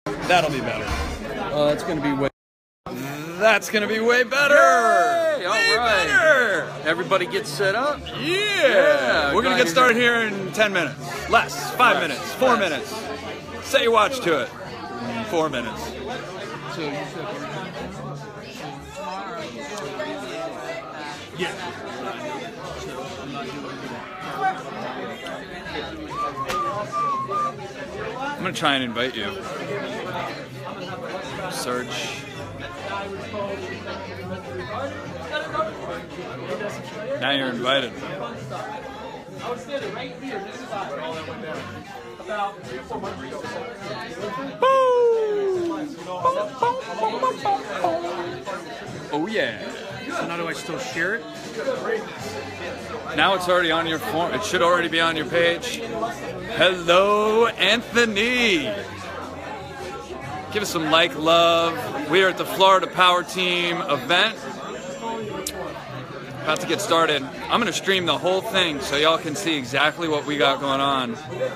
That'll be better. That's gonna be way. That's gonna be way better. Yay! All way right. better. Everybody gets set up. Yeah. We're gonna get started here in 10 minutes. Less. 5 minutes. 4 minutes. Say your watch to it. 4 minutes. So you said Yeah. I'm gonna try and invite you. Search. Now you're invited. Oh yeah. so now do I still share it? Now it's already on your form. It should already be on your page. Hello, Anthony. Give us some love. We are at the Florida Power Team event. About to get started. I'm going to stream the whole thing so y'all can see exactly what we got going on.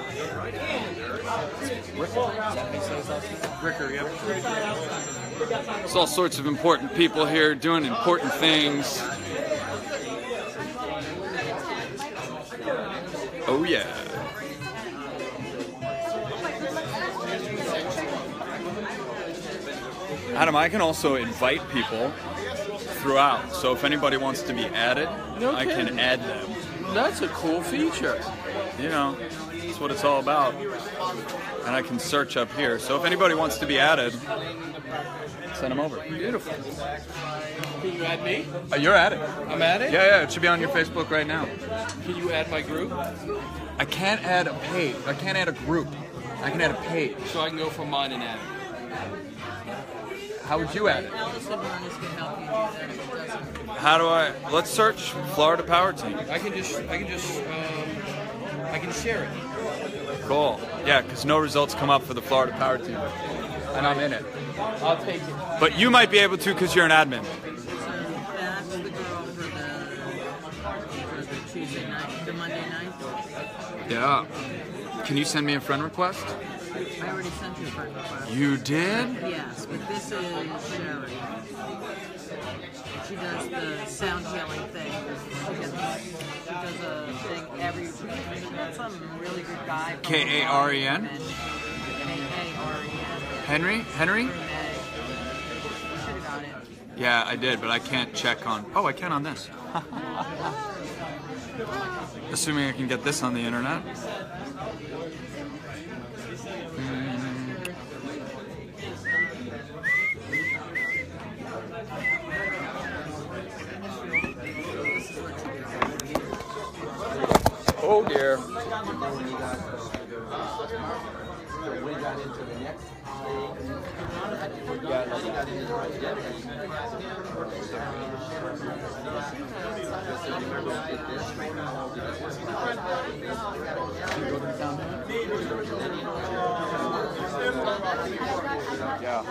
Ricker, yep. There's all sorts of important people here doing important things. Oh yeah. Adam, I can also invite people throughout. So if anybody wants to be added, I can add them. That's a cool feature. You know, that's what it's all about. And I can search up here. So if anybody wants to be added, send them over. Beautiful. Can you add me? You're added. I'm added? Yeah, it should be on your Facebook right now. Can you add my group? I can't add a page. I can't add a group. I can add a page. So I can go from mine and add it. How would you add it? Allison Harness can help you do that if it doesn't. How do I? Let's search Florida Power Team. I can share it. Cool. Yeah, because no results come up for the Florida Power Team, and I'm in it. I'll take it. But you might be able to because you're an admin. So that's the girl for the Tuesday night, the Monday night. Yeah. Can you send me a friend request? I already sent you a friend request. You did? Yes, but this is Sherry. She does the sound healing thing. She does a thing every week. Some really good guy. K-A-R-E-N? K-A-R-E-N. Henry? Henry? You should have got it. Yeah, I did, but I can't check on. Oh, I can on this. Assuming I can get this on the internet. Oh dear. Yeah.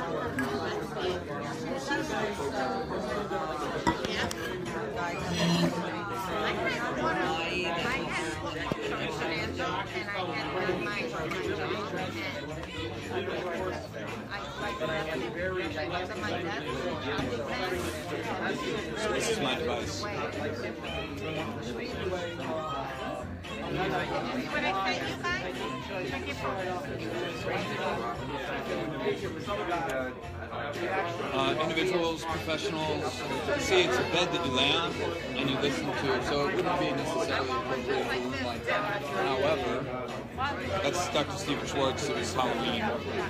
So this is my device. Individuals, professionals, see it's a bed that you lay on and you listen to it, so it wouldn't be necessarily appropriate for room like that. However, that's Dr. Stephen Schwartz, it was Halloween.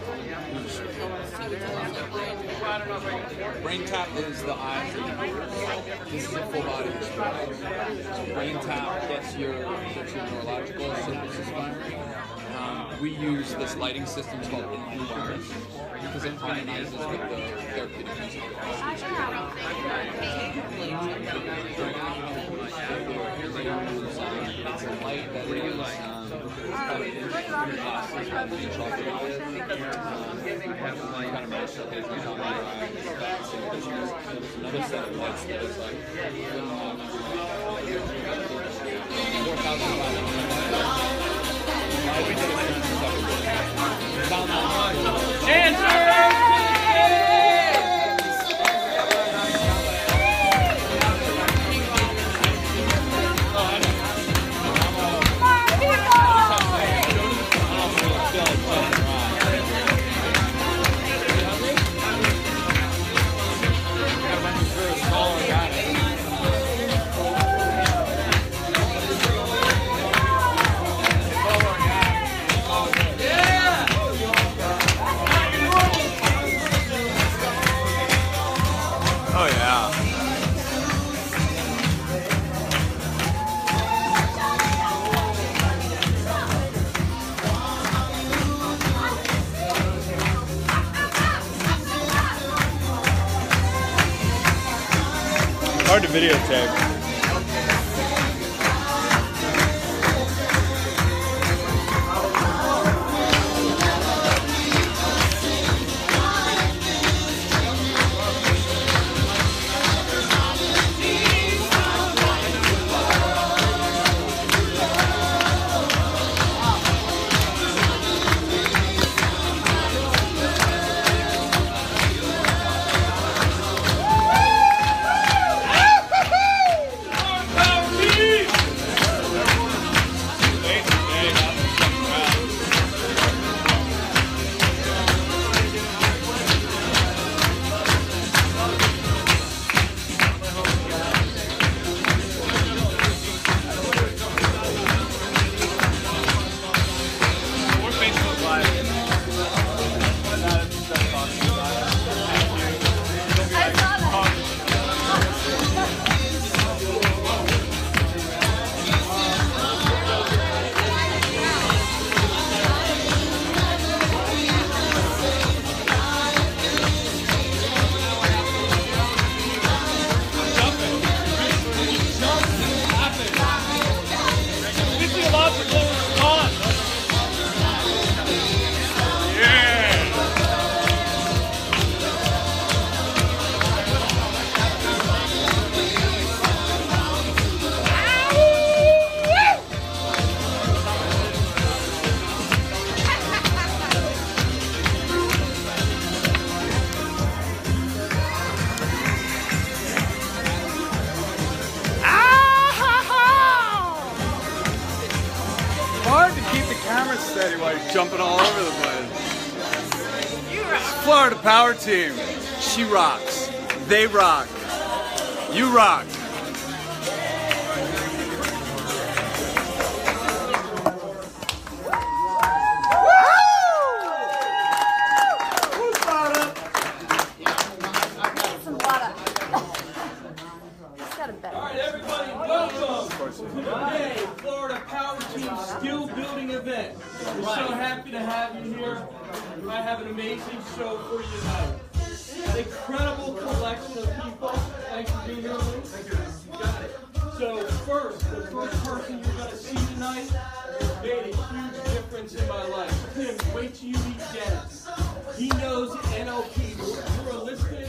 Brain tap is the eyes. This is a full body experience. So brain tap gets your neurological synapses firing. We use this lighting system called Influence because it harmonizes with the therapeutic music. It's a light that is kind of masterpiece on your eyes. Another set of lights that is like 4,500. Chance! hard to videotape. Steady while you're jumping all over the place. Florida Power Team. She rocks. They rock. You rock. Alright, everybody, welcome to the May Florida Power Team Skill Building event. We're so happy to have you here. We might have an amazing show for you tonight. An incredible collection of people. Thanks for being here, Luke. Got it. So first, the first person you're going to see tonight made a huge difference in my life. Tim, wait till you meet Dennis. He knows NLP, neuro-linguistic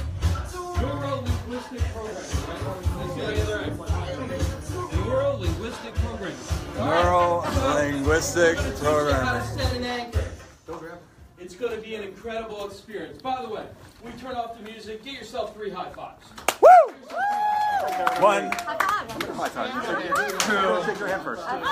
programming. Neuro-linguistic programming. It's going to be an incredible experience. By the way, when we turn off the music, get yourself 3 high fives. Woo! 1. High five. 2. Shake your hand first. 3.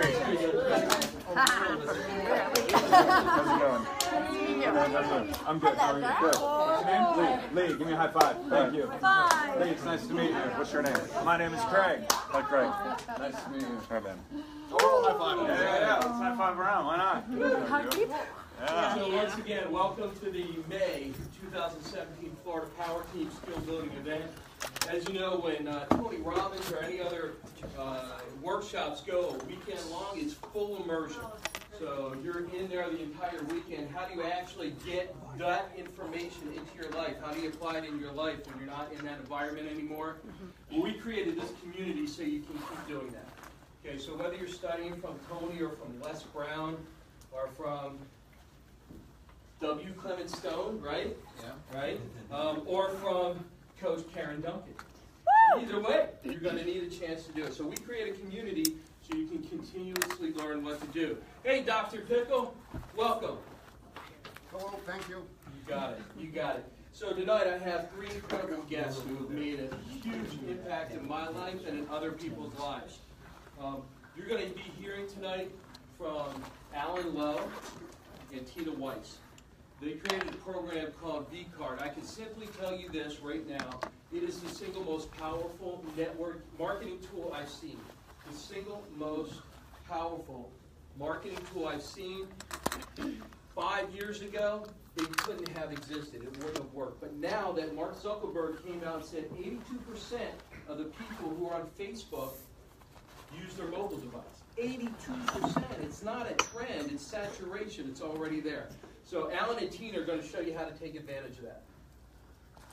How's it going? I'm good. How are you? Good. What's your name? Lee. Lee, give me a high five. Thank you. High. Lee, it's nice to meet you. What's your name? My name is Craig. Hi, Craig. Nice to meet you. All right, man. High five. Yeah. Let's high five around. Why not? Yeah. So once again, welcome to the May 2017 Florida Power Team Skill Building event. As you know, when Tony Robbins or any other workshops go a weekend long, it's full immersion. So you're in there the entire weekend. How do you actually get that information into your life? How do you apply it in your life when you're not in that environment anymore? Well, we created this community so you can keep doing that. Okay, so whether you're studying from Tony or from Les Brown or from W. Clement Stone, right? Yeah. Right? Or from Coach Karen Duncan. Either way, you're going to need a chance to do it. So we create a community so you can continuously learn what to do. Hey, Dr. Pickle, welcome. Hello, thank you. You got it. You got it. So tonight I have 3 incredible guests who have made a huge impact in my life and in other people's lives. You're going to be hearing tonight from Alan Lowe and Tina Weiss. They created a program called V-Card. I can simply tell you this right now. It is the single most powerful network marketing tool I've seen. The single most powerful marketing tool I've seen. 5 years ago, it couldn't have existed. It wouldn't have worked. But now that Mark Zuckerberg came out and said 82% of the people who are on Facebook use their mobile device. 82%. It's not a trend. It's saturation. It's already there. So Alan and Tina are going to show you how to take advantage of that.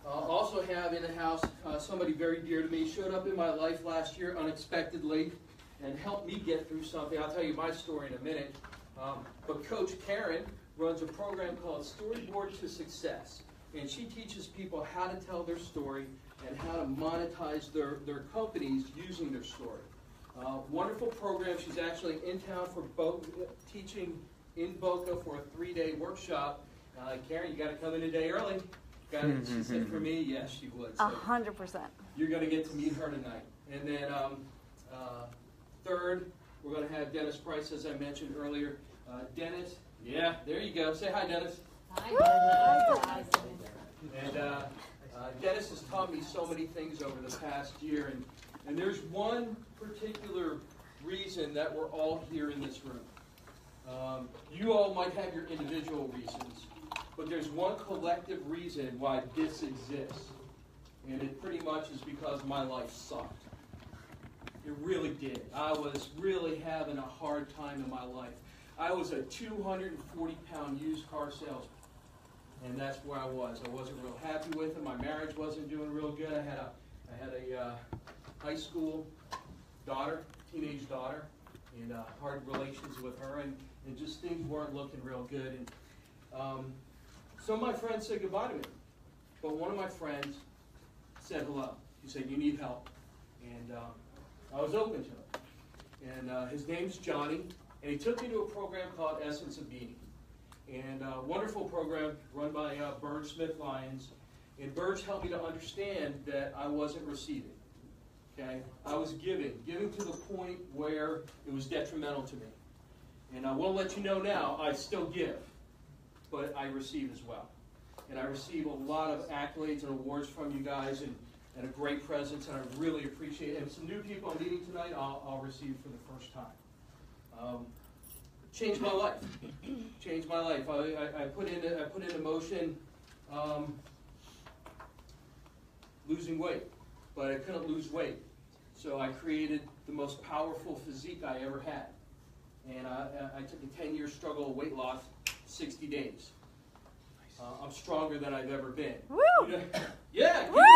Also have in the house somebody very dear to me, showed up in my life last year unexpectedly and helped me get through something. I'll tell you my story in a minute. But Coach Karen runs a program called Storyboard to Success. And she teaches people how to tell their story and how to monetize their companies using their story. Wonderful program. She's actually in town for teaching in Boca for a 3-day workshop. Karen, you got to come in a day early. She said for me, yes, she would. So 100%. you're going to get to meet her tonight. And then third, we're going to have Dennis Price, as I mentioned earlier. Dennis, yeah, there you go. Say hi, Dennis. Hi. And Dennis has taught me so many things over the past year. And there's one particular reason that we're all here in this room. You all might have your individual reasons, but there's one collective reason why this exists. And it pretty much is because my life sucked. It really did. I was really having a hard time in my life. I was a 240-pound used car salesman. And that's where I was. I wasn't real happy with it. My marriage wasn't doing real good. I had a high school daughter, teenage daughter, and hard relations with her, and just things weren't looking real good. And some of my friends said goodbye to me, but one of my friends said hello. He said, "You need help," and I was open to it. And his name's Johnny, and he took me to a program called Essence of Being. And a wonderful program run by Burge Smith Lyons. And Burge helped me to understand that I wasn't receiving. Okay? I was giving to the point where it was detrimental to me. And I will let you know now, I still give, but I receive as well. And I receive a lot of accolades and awards from you guys, and a great presence, and I really appreciate it. And some new people I'm meeting tonight, I'll receive for the first time. Changed my life. Changed my life. I put into motion losing weight, but I couldn't lose weight. So I created the most powerful physique I ever had. And I took a 10-year struggle of weight loss, 60 days. I'm stronger than I've ever been. Woo! Yeah! Woo!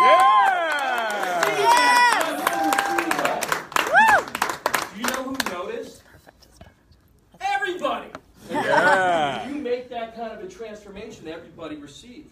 Do you know who noticed? Everybody! Yeah. When you make that kind of a transformation, everybody received.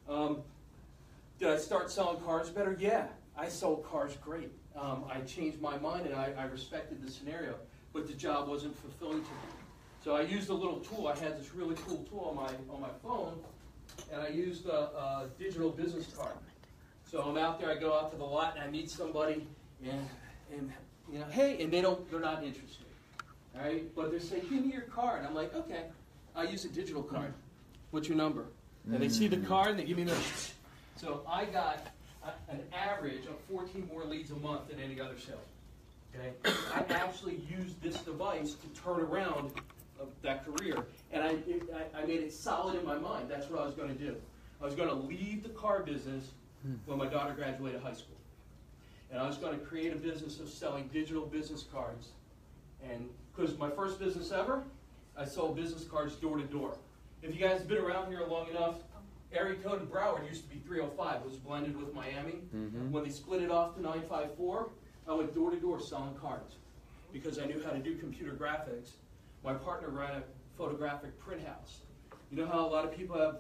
Did I start selling cars better? Yeah. I sold cars great. I changed my mind, and I respected the scenario, but the job wasn't fulfilling to me. So I used a little tool. I had this really cool tool on my phone, and I used a digital business card. So I'm out there. I go out to the lot, and I meet somebody, and you know, hey, and they're not interested. All right, but they say, "Give me your card." I'm like, "Okay." I use a digital card. What's your number? And they see the card, and they give me the. So I got an average of 14 more leads a month than any other salesman. Okay, I actually used this device to turn around that career, and I made it solid in my mind. That's what I was going to do. I was going to leave the car business when my daughter graduated high school, and I was going to create a business of selling digital business cards. And because my first business ever, I sold business cards door to door. If you guys have been around here long enough, area code in Broward used to be 305. It was blended with Miami. When they split it off to 954, I went door to door selling cards because I knew how to do computer graphics. My partner ran a photographic print house. You know how a lot of people have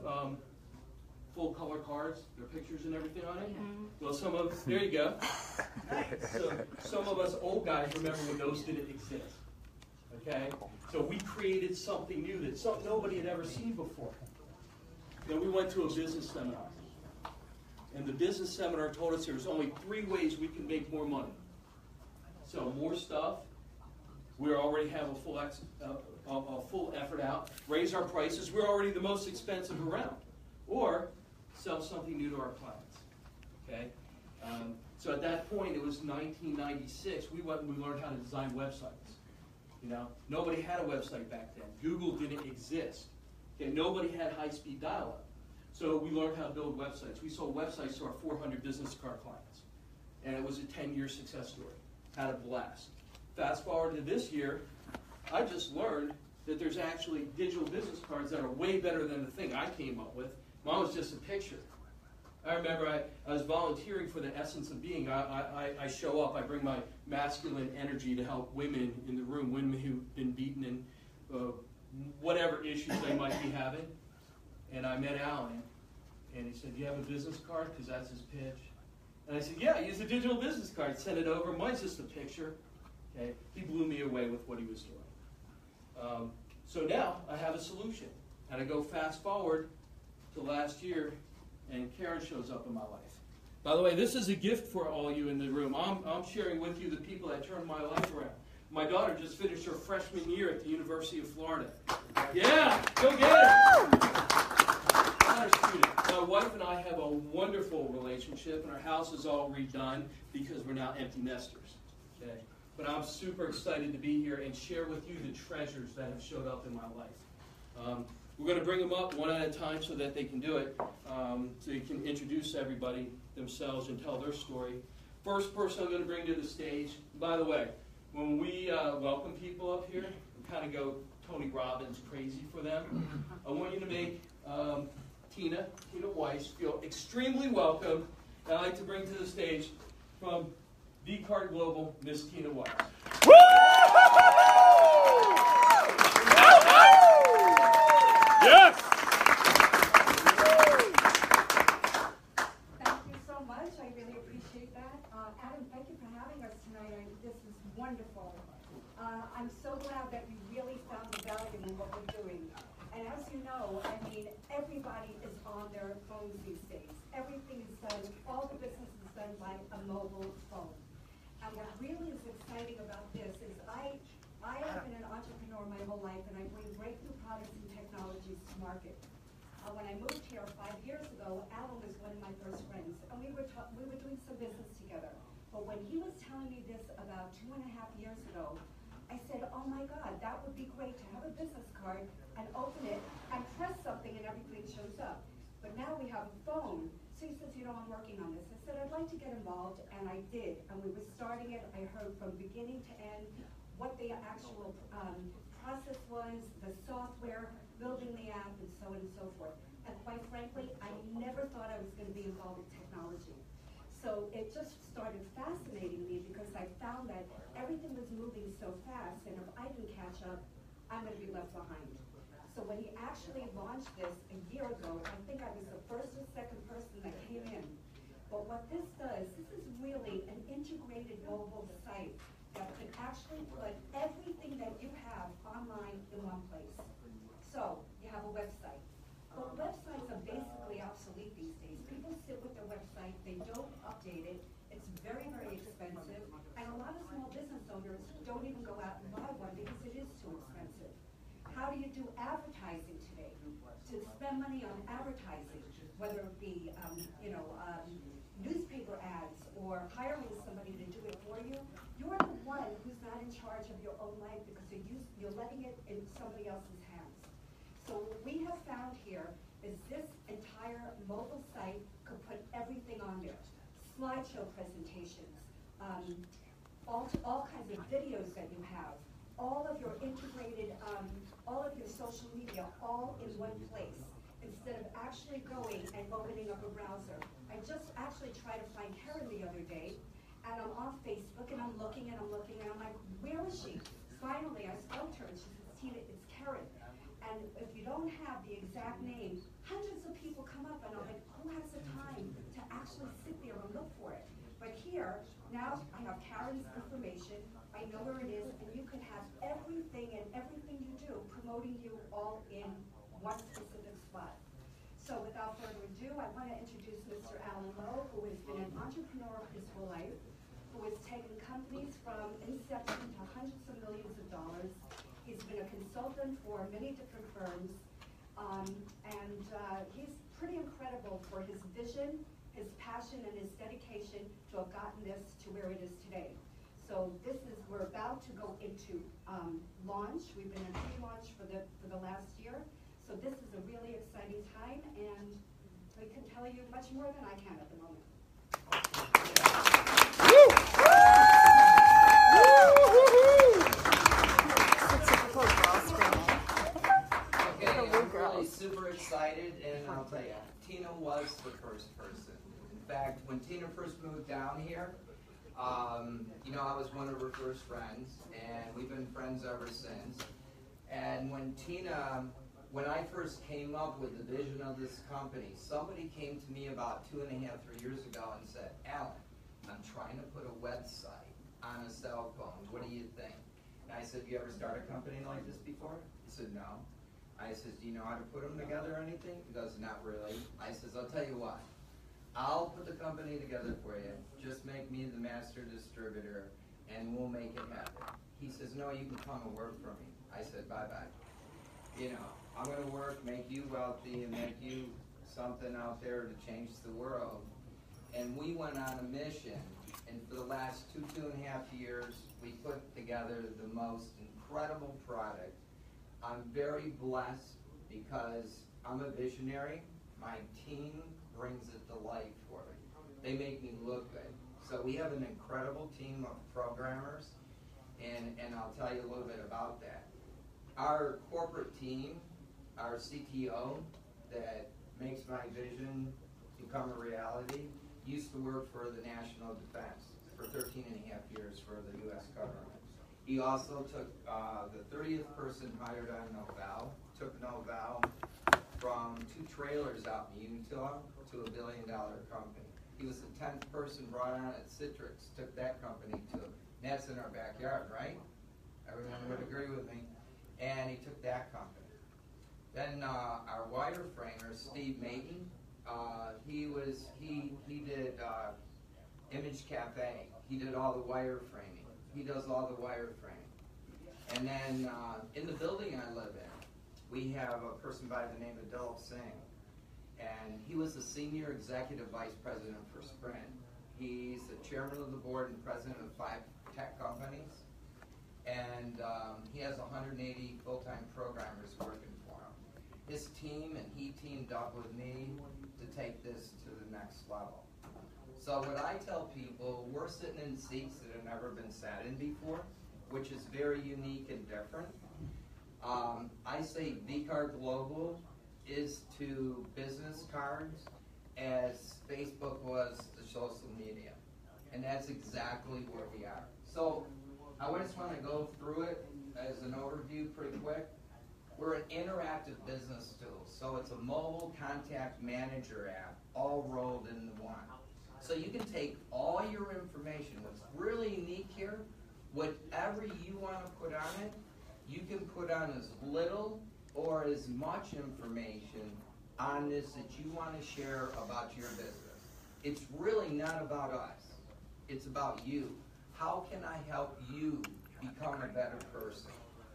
full color cards, their pictures and everything on it? Well, there you go. So some of us old guys remember when those didn't exist. Okay? So we created something new that nobody had ever seen before. Then we went to a business seminar. And the business seminar told us there's only 3 ways we can make more money. So more stuff. We already have a full effort out. Raise our prices. We're already the most expensive around. Or sell something new to our clients. Okay? So at that point, it was 1996. We went and we learned how to design websites. You know, nobody had a website back then. Google didn't exist. Okay, nobody had high-speed dial-up. So we learned how to build websites. We sold websites to our 400 business card clients. And it was a 10-year success story. Had a blast. Fast forward to this year, I just learned that there's actually digital business cards that are way better than the thing I came up with. Mine was just a picture. I remember I was volunteering for the Essence of Being. I show up, I bring my masculine energy to help women in the room, women who've been beaten and whatever issues they might be having. And I met Alan, and he said, "Do you have a business card?" Because that's his pitch. And I said, "Yeah, use a digital business card. Send it over. Mine's just a picture." Okay? He blew me away with what he was doing. So now I have a solution. And I go fast forward to last year, and Karen shows up in my life. By the way, this is a gift for all you in the room. I'm sharing with you the people that turned my life around. My daughter just finished her freshman year at the University of Florida. Yeah, go get it! Honor student. My wife and I have a wonderful relationship, and our house is all redone because we're now empty nesters. Okay? But I'm super excited to be here and share with you the treasures that have showed up in my life. We're going to bring them up one at a time so that they can do it, so you can introduce everybody themselves and tell their story. First person I'm going to bring to the stage, by the way, when we welcome people up here, we kind of go Tony Robbins crazy for them. I want you to make Tina Weiss feel extremely welcome. I'd like to bring to the stage from V-Card Global, Miss Tina Weiss. Yes! Thank you so much. I really appreciate that. Adam, thank you for having us tonight. This is wonderful. I'm so glad that we really found the value in what we're doing. And as you know, I mean, everybody is on their phones these days. Everything is done, all the business is done by a mobile phone. And what really is exciting about this is I have been an entrepreneur my whole life, and I bring breakthrough products and technologies to market. When I moved here 5 years ago, Alan was one of my first friends, and we were doing some business together. But when he was telling me this about 2.5 years ago, I said, "Oh my God, that would be great to have a business card and open it and press something and everything shows up. But now we have a phone." So he says, "You know, I'm working on this." I said, "I'd like to get involved," and I did. And we were starting it. I heard from beginning to end what the actual process was, the software, building the app, and so on and so forth. And quite frankly, I never thought I was going to be involved in technology. So it just started fascinating me because I found that everything was moving so fast, and if I didn't catch up, I'm going to be left behind. So when he actually launched this a year ago, I think I was the first or second person that came in. But what this does, this is really an integrated mobile site that can actually put everything that you have online in one place. So you have a website. But websites are basically obsolete these days. People sit with their website, they don't update it, it's very, very expensive, and a lot of small business owners don't even go out and buy one because it is too expensive. How do you do advertising today? To spend money on advertising, whether it be newspaper ads or hiring somebody to do it for you, you're the one who's not in charge of your own life because you're letting it in somebody else's hands. So what we have found here is this entire mobile site could put everything on there. Slideshow presentations, all kinds of videos that you have, all of your integrated, all of your social media, all in one place, instead of actually going and opening up a browser. I just actually tried to find Karen the other day, and I'm on Facebook, and I'm looking, and I'm like, where is she? Finally, I spoke to her, and she says, "Tina, it's Karen." And if you don't have the exact name, hundreds of people come up, and I'm like, who has the time to actually sit there and look for it? But here, now I have Karen's information, I know where it is, and you can have everything and everything you do promoting you all in one specific spot. So without further ado, I want to introduce Mr. Alan Lowe, who has been an entrepreneur his whole life, who has taken companies from inception to hundreds of millions of dollars. He's been a consultant for many different firms, and he's pretty incredible for his vision, his passion, and his dedication to have gotten this to where it is today. So we're about to go into launch. We've been in pre-launch for the last year. So this is a really exciting time, and we can tell you much more than I can at the moment. Okay, I'm really super excited, and I'll tell you, Tina was the first person. In fact, when Tina first moved down here, you know, I was one of her first friends, and we've been friends ever since. And when I first came up with the vision of this company, somebody came to me about 2.5, 3 years ago and said, Alan, I'm trying to put a website on a cell phone. What do you think? And I said, you ever start a company like this before? He said, no. I says, do you know how to put them together or anything? He goes, not really. I says, I'll tell you what. I'll put the company together for you. Just make me the master distributor, and we'll make it happen. He says, no, you can come and work for me. I said, bye-bye. You know, I'm going to work, make you wealthy, and make you something out there to change the world. And we went on a mission, and for the last 2.5 years, we put together the most incredible product. I'm very blessed because I'm a visionary. My team brings it to life for me. They make me look good. So we have an incredible team of programmers, and I'll tell you a little bit about that. Our corporate team, our CTO that makes my vision become a reality, used to work for the National Defense for 13.5 years for the U.S. government. He also took the 30th person hired on Novell, took Novell from 2 trailers out in Utah to $1 billion company. He was the 10th person brought on at Citrix, took that company to, that's in our backyard, right? Everyone would agree with me. And he took that company. Then our wireframer, Steve Mayton, he did Image Cafe. He did all the wireframing. He does all the wireframing. And then in the building I live in, we have a person by the name of Dilip Singh. And he was the senior executive vice president for Sprint. He's the chairman of the board and president of 5 tech companies. And he has 180 full-time programmers working for him. His team and he teamed up with me to take this to the next level. So what I tell people, we're sitting in seats that have never been sat in before, which is very unique and different. I say VCard Global is to business cards as Facebook was to social media. And that's exactly where we are. So I just want to go through it as an overview pretty quick. We're an interactive business tool. So it's a mobile contact manager app all rolled into one. So you can take all your information. What's really unique here, whatever you want to put on it, you can put on as little or as much information on this that you want to share about your business. It's really not about us. It's about you. How can I help you become a better person?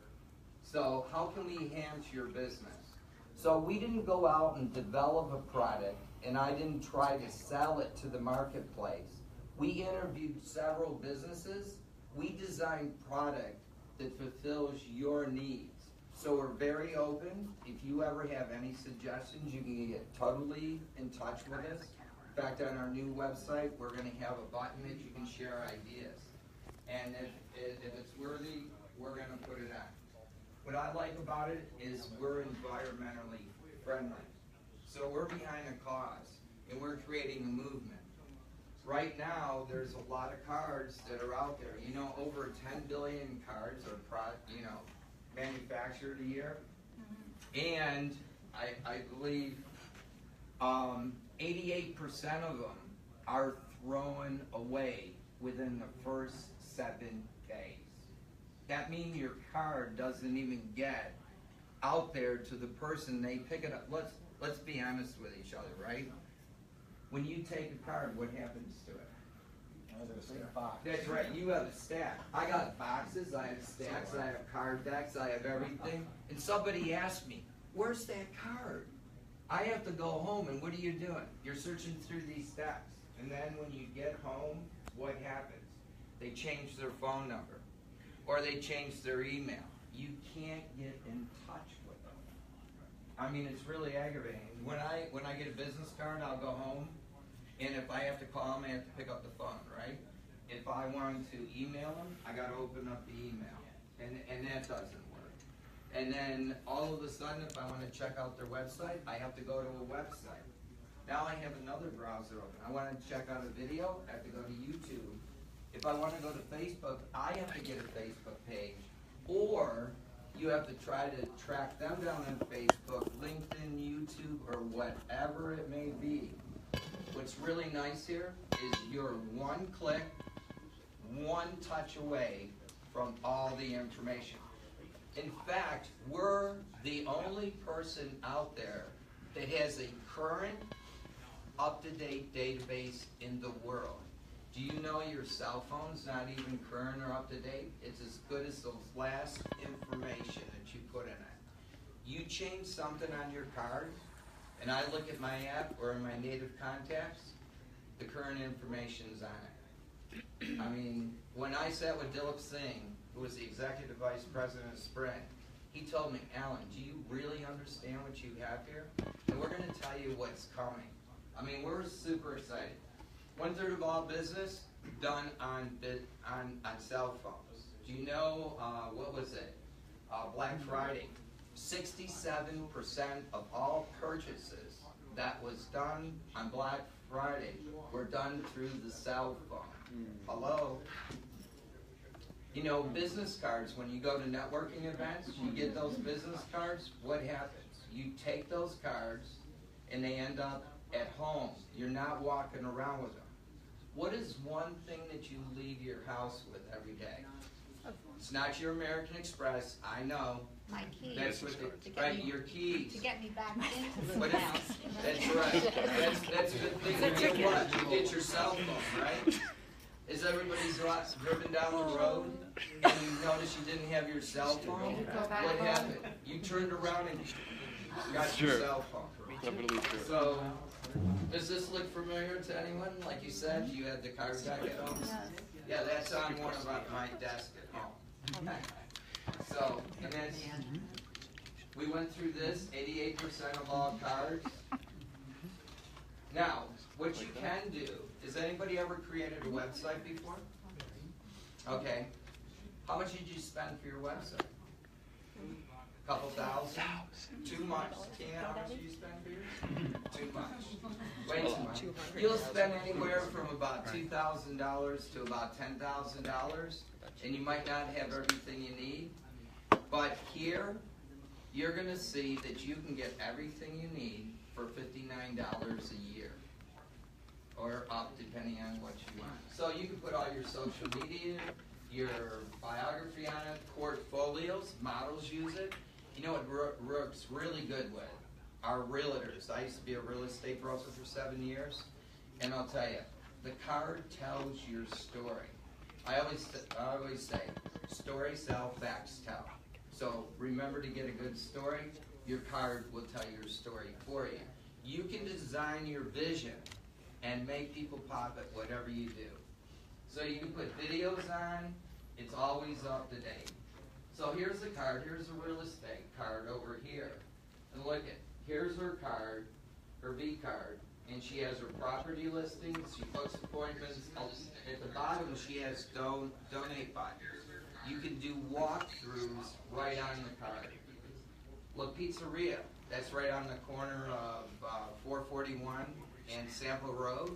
So how can we enhance your business? So we didn't go out and develop a product, and I didn't try to sell it to the marketplace. We interviewed several businesses. We designed product that fulfills your needs. So we're very open. If you ever have any suggestions, you can get totally in touch with us. In fact, on our new website, we're going to have a button that you can share ideas. And if it's worthy, we're going to put it on. What I like about it is we're environmentally friendly. So we're behind a cause, and we're creating a movement. Right now, there's a lot of cards that are out there. You know, over 10 billion cards are, manufactured a year. And I believe 88% of them are thrown away within the first 7 days. That means your card doesn't even get out there to the person. They pick it up. Let's be honest with each other, right? When you take a card, what happens to it? That's right, you have a stack. I got boxes, I have stacks, I have card decks, I have everything. And somebody asked me, where's that card? I have to go home, and what are you doing? You're searching through these stacks. And then when you get home, what happens? They change their phone number, or they change their email. You can't get in touch with them. I mean, it's really aggravating. When I get a business card, I'll go home, and if I have to call them, I have to pick up the phone, right? If I want to email them, I got to open up the email, and that doesn't work. And then all of a sudden, if I want to check out their website, I have to go to a website. Now I have another browser open. I want to check out a video, I have to go to YouTube. If I want to go to Facebook, I have to get a Facebook page. Or you have to try to track them down on Facebook, LinkedIn, YouTube, or whatever it may be. What's really nice here is you're one click, one touch away from all the information. In fact, we're the only person out there that has a current, up-to-date database in the world. Do you know your cell phone's not even current or up-to-date? It's as good as the last information that you put in it. You change something on your card, and I look at my app or in my native contacts, the current information's on it. I mean, when I sat with Dilip Singh, who was the Executive Vice President of Sprint, he told me, Alan, do you really understand what you have here? And we're going to tell you what's coming. I mean, we're super excited. 1/3 of all business done on cell phones. Do you know, what was it? Black Friday. 67% of all purchases that was done on Black Friday were done through the cell phone. Hello? You know, business cards, when you go to networking events, you get those business cards, what happens? You take those cards and they end up at home. You're not walking around with them. What is one thing that you leave your house with every day? It's not your American Express, I know. My keys. That's what right, your keys. To get me back into But the house. that's right. That's a good thing. You get what? You get your cell phone, right? Is everybody's driven down the road and you notice you didn't have your cell phone? What happened? You turned around and got your cell phone. So, does this look familiar to anyone? Like you said, you had the card back at home? Yeah, that's on one of my desk at home. So, and then we went through this, 88% of all cards. Now, what you can do, has anybody ever created a website before? Okay. How much did you spend for your website? A couple thousand? Too much. Tina, how much did you spend for yours? Too much. Way too much. You'll spend anywhere from about $2,000 to about $10,000, and you might not have everything you need. But here, you're going to see that you can get everything you need for $59 a year. Or up, depending on what you want. So you can put all your social media, your biography on it, portfolios, models use it. You know what works really good with? Our realtors. I used to be a real estate broker for 7 years, and I'll tell you, the card tells your story. I always say, story sell, facts tell. So remember to get a good story, your card will tell your story for you. You can design your vision and make people pop at whatever you do. So you can put videos on, it's always up to date. So here's the card, here's the real estate card over here. And look at, here's her card, her V card, and she has her property listings, she books appointments. At the bottom she has donate buttons. You can do walkthroughs right on the card. Look, Pizzeria, that's right on the corner of 441 and Sample Road.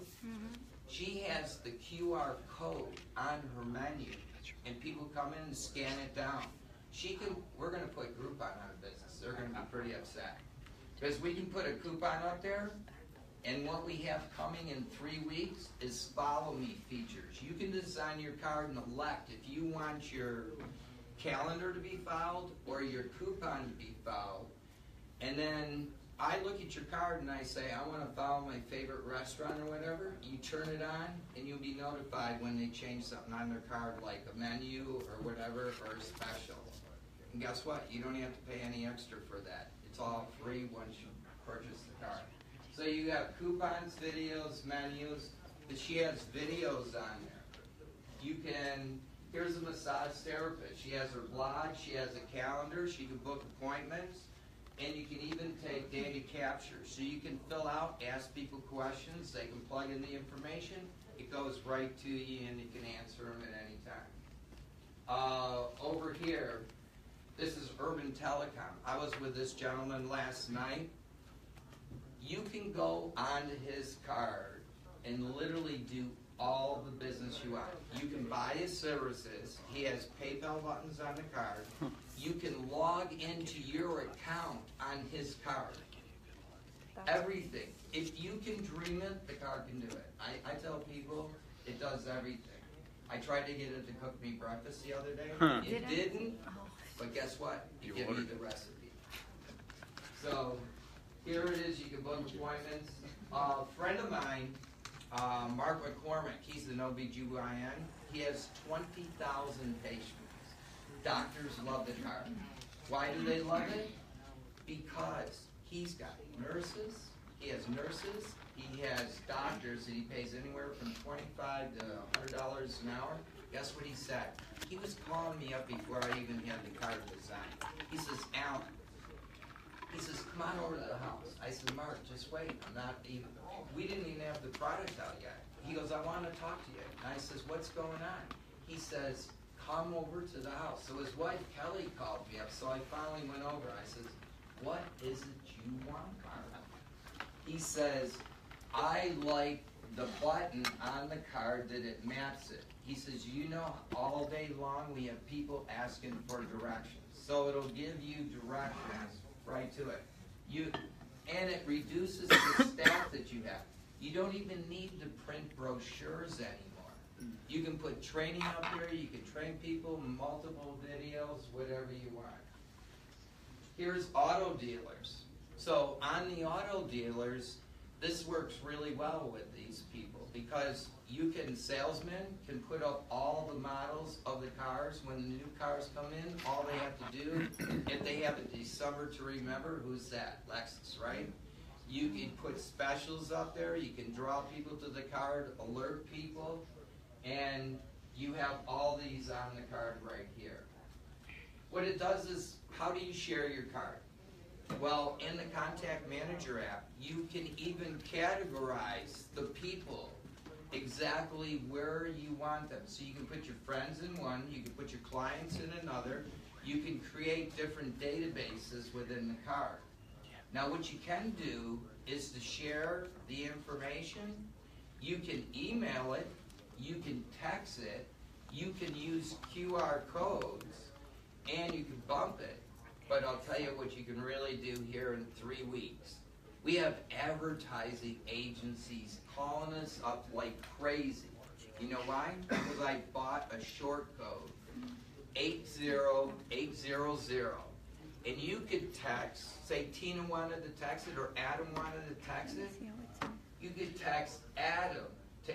She has the QR code on her menu, and people come in and scan it down. We're going to put Groupon out of business. They're going to be pretty upset. Because we can put a coupon up there, and what we have coming in 3 weeks is follow me features. You can design your card and elect if you want your calendar to be followed or your coupon to be followed. And then I look at your card and I say, I want to follow my favorite restaurant or whatever. You turn it on and you'll be notified when they change something on their card, like a menu or whatever, or a special. And guess what? You don't have to pay any extra for that. It's all free once you purchase the card. So you have coupons, videos, menus, but she has videos on there. You can, here's a massage therapist. She has her blog, she has a calendar, she can book appointments, and you can even take data capture. So you can fill out, ask people questions, they can plug in the information, it goes right to you and you can answer them at any time. Over here, This is Urban Telecom. I was with this gentleman last night. You can go onto his card and literally do all the business you want. You can buy his services. He has PayPal buttons on the card. You can log into your account on his card. Everything. If you can dream it, the card can do it. I tell people it does everything. I tried to get it to cook me breakfast the other day. It didn't, but guess what? It gave me the recipe. So here it is. You can book appointments. A friend of mine, Mark McCormick, he's an OBGYN. He has 20,000 patients. Doctors love the card. Why do they love it? Because he's got nurses, he has nurses, he has doctors that he pays anywhere from $25 to $100 an hour. Guess what he said? He was calling me up before I even had the card designed. He says, Alan, he says, come on over to the house. I said, Mark, just wait. We didn't even have the product out yet. He goes, I want to talk to you. And I says, what's going on? He says, come over to the house. So his wife, Kelly, called me up. So I finally went over. I says, what is it you want, Mark? He says, I like the button on the card that it maps it. He says, you know, all day long we have people asking for directions. So it'll give you directions right to it. And it reduces the staff that you have. You don't even need to print brochures anymore. You can put training up there, you can train people, multiple videos, whatever you want. Here's auto dealers. So on the auto dealers, this works really well with these people because salesmen can put up all the models of the cars. When the new cars come in, all they have to do, if they have a December to remember, who's that? Lexus, right? You can put specials up there. You can draw people to the card, alert people, and you have all these on the card right here. What it does is, how do you share your card? Well, in the Contact Manager app, you can even categorize the people exactly where you want them. So you can put your friends in one, you can put your clients in another, you can create different databases within the card. Now what you can do is to share the information. You can email it, you can text it, you can use QR codes, and you can bump it. But I'll tell you what you can really do here in 3 weeks. We have advertising agencies calling us up like crazy. You know why? Because I bought a short code, 80800. And you could text, say Tina wanted to text it or Adam wanted to text it. You could text Adam to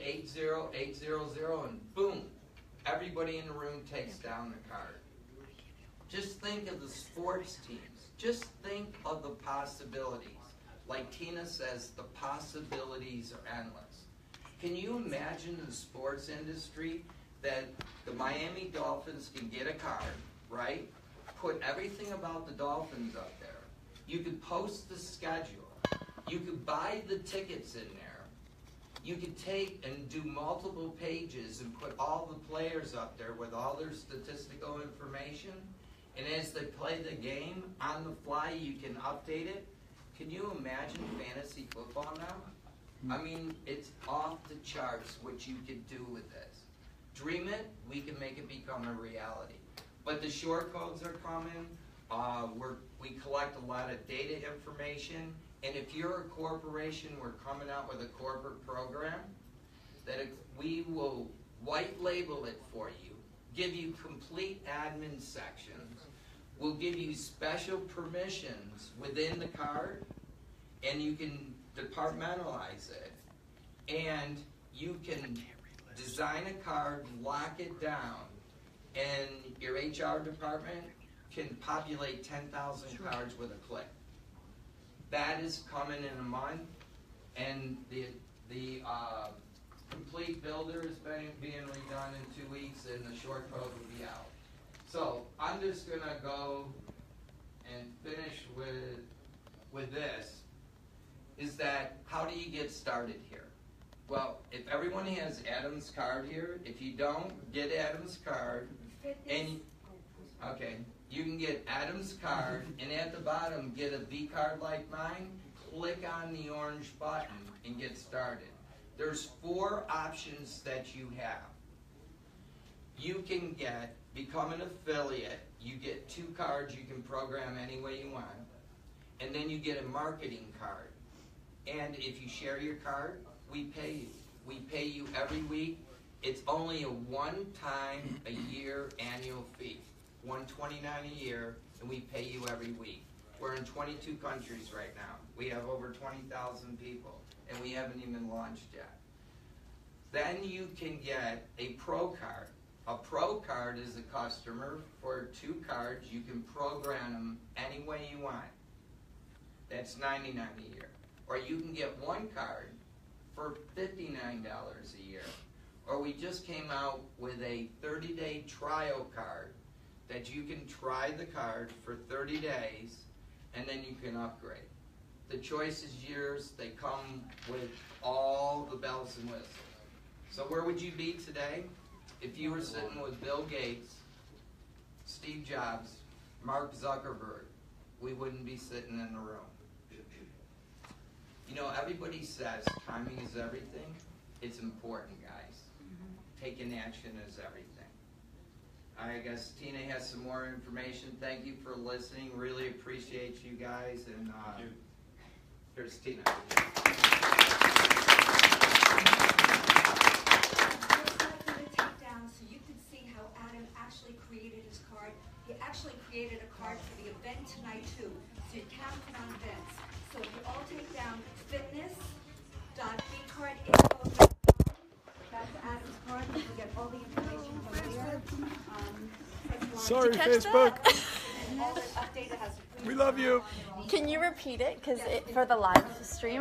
80800 and boom, everybody in the room takes down the card. Just think of the sports teams. Just think of the possibilities. Like Tina says, the possibilities are endless. Can you imagine the sports industry that the Miami Dolphins can get a card, right? Put everything about the Dolphins up there. You could post the schedule. You could buy the tickets in there. You could take and do multiple pages and put all the players up there with all their statistical information. And as they play the game, on the fly, you can update it. Can you imagine fantasy football now? I mean, it's off the charts what you could do with this. Dream it, we can make it become a reality. But the short codes are coming. We collect a lot of data information. And if you're a corporation, we're coming out with a corporate program that we will white label it for you, give you complete admin sections. We'll give you special permissions within the card, and you can departmentalize it. And you can design a card, lock it down, and your HR department can populate 10,000 cards with a click. That is coming in a month, and the complete builder is being redone in 2 weeks, and the short code will be out. So I'm just going to go and finish with this, is that how do you get started here? Well, if everyone has Adam's card here, if you don't, get Adam's card. And okay, you can get Adam's card, and at the bottom, get a V card like mine, click on the orange button and get started. There's 4 options that you have. You can become an affiliate. You get 2 cards you can program any way you want. And then you get a marketing card. And if you share your card, we pay you. We pay you every week. It's only a one-time a year annual fee, $129 a year, and we pay you every week. We're in 22 countries right now. We have over 20,000 people, and we haven't even launched yet. Then you can get a pro card. A pro card is a customer for 2 cards. You can program them any way you want. That's $99 a year. Or you can get 1 card for $59 a year. Or we just came out with a 30-day trial card that you can try the card for 30 days and then you can upgrade. The choice is yours. They come with all the bells and whistles. So where would you be today if you were sitting with Bill Gates, Steve Jobs, Mark Zuckerberg? We wouldn't be sitting in the room. You know, everybody says timing is everything. It's important, guys. Taking action is everything. I guess Tina has some more information. Thank you for listening. Really appreciate you guys. And here's Tina. So you can see how Adam actually created his card. He actually created a card for the event tonight too. So you can put on events. So if you all take down fitness.vcardinfo.com, that's Adam's card. You can get all the information from there. Sorry, Facebook. And all it updated has We love you. Can you repeat it? Because for the live stream.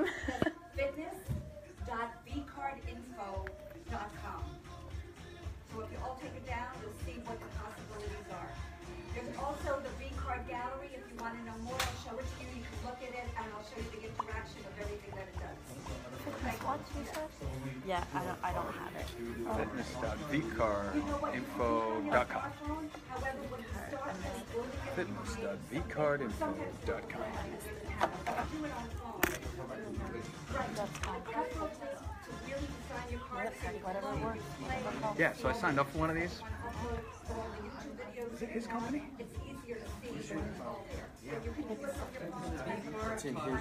fitness.vcardinfo.com. So if you all take it down, you'll see what the possibilities are. There's also the V-Card Gallery. If you want to know more, I'll show it to you. You can look at it, and I'll show you the interaction of everything that it does. Yeah, I don't have it. Fitness.vcardinfo.com. Fitness.vcardinfo.com. Yeah, so I signed up for one of these. Is it his company? It's easier to see. It's in his.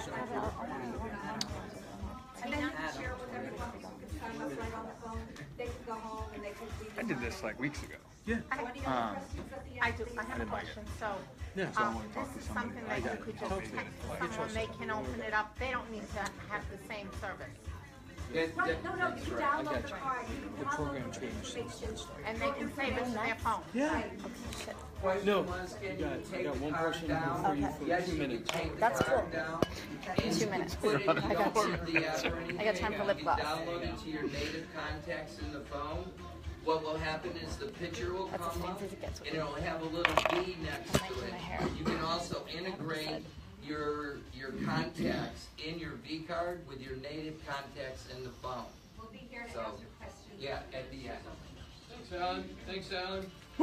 And then you can share it with everyone. You can sign up right on the phone. They can go home and they can read. I did this like weeks ago. Yeah. Any other questions at the end? I do. I have a question. So, Yeah, so I want to talk this to is somebody. something that you could just text to someone. They can open it up. They don't need to have the same service. No, you download the card. The program changed. And they can save it to their phone. Yeah. No, you got one person before you for 2 minutes. That's cool. 2 minutes. I got I got time for lip gloss. Download it to your native contacts in the phone. What will happen is the picture will That's as come up fancy as it gets with and me. it'll have a little B next I might to do it. my hair. You can also integrate your contacts in your V card with your native contacts in the phone. We'll be here to So, answer questions. yeah, at the end. Thanks, Alan. Thanks, Alan.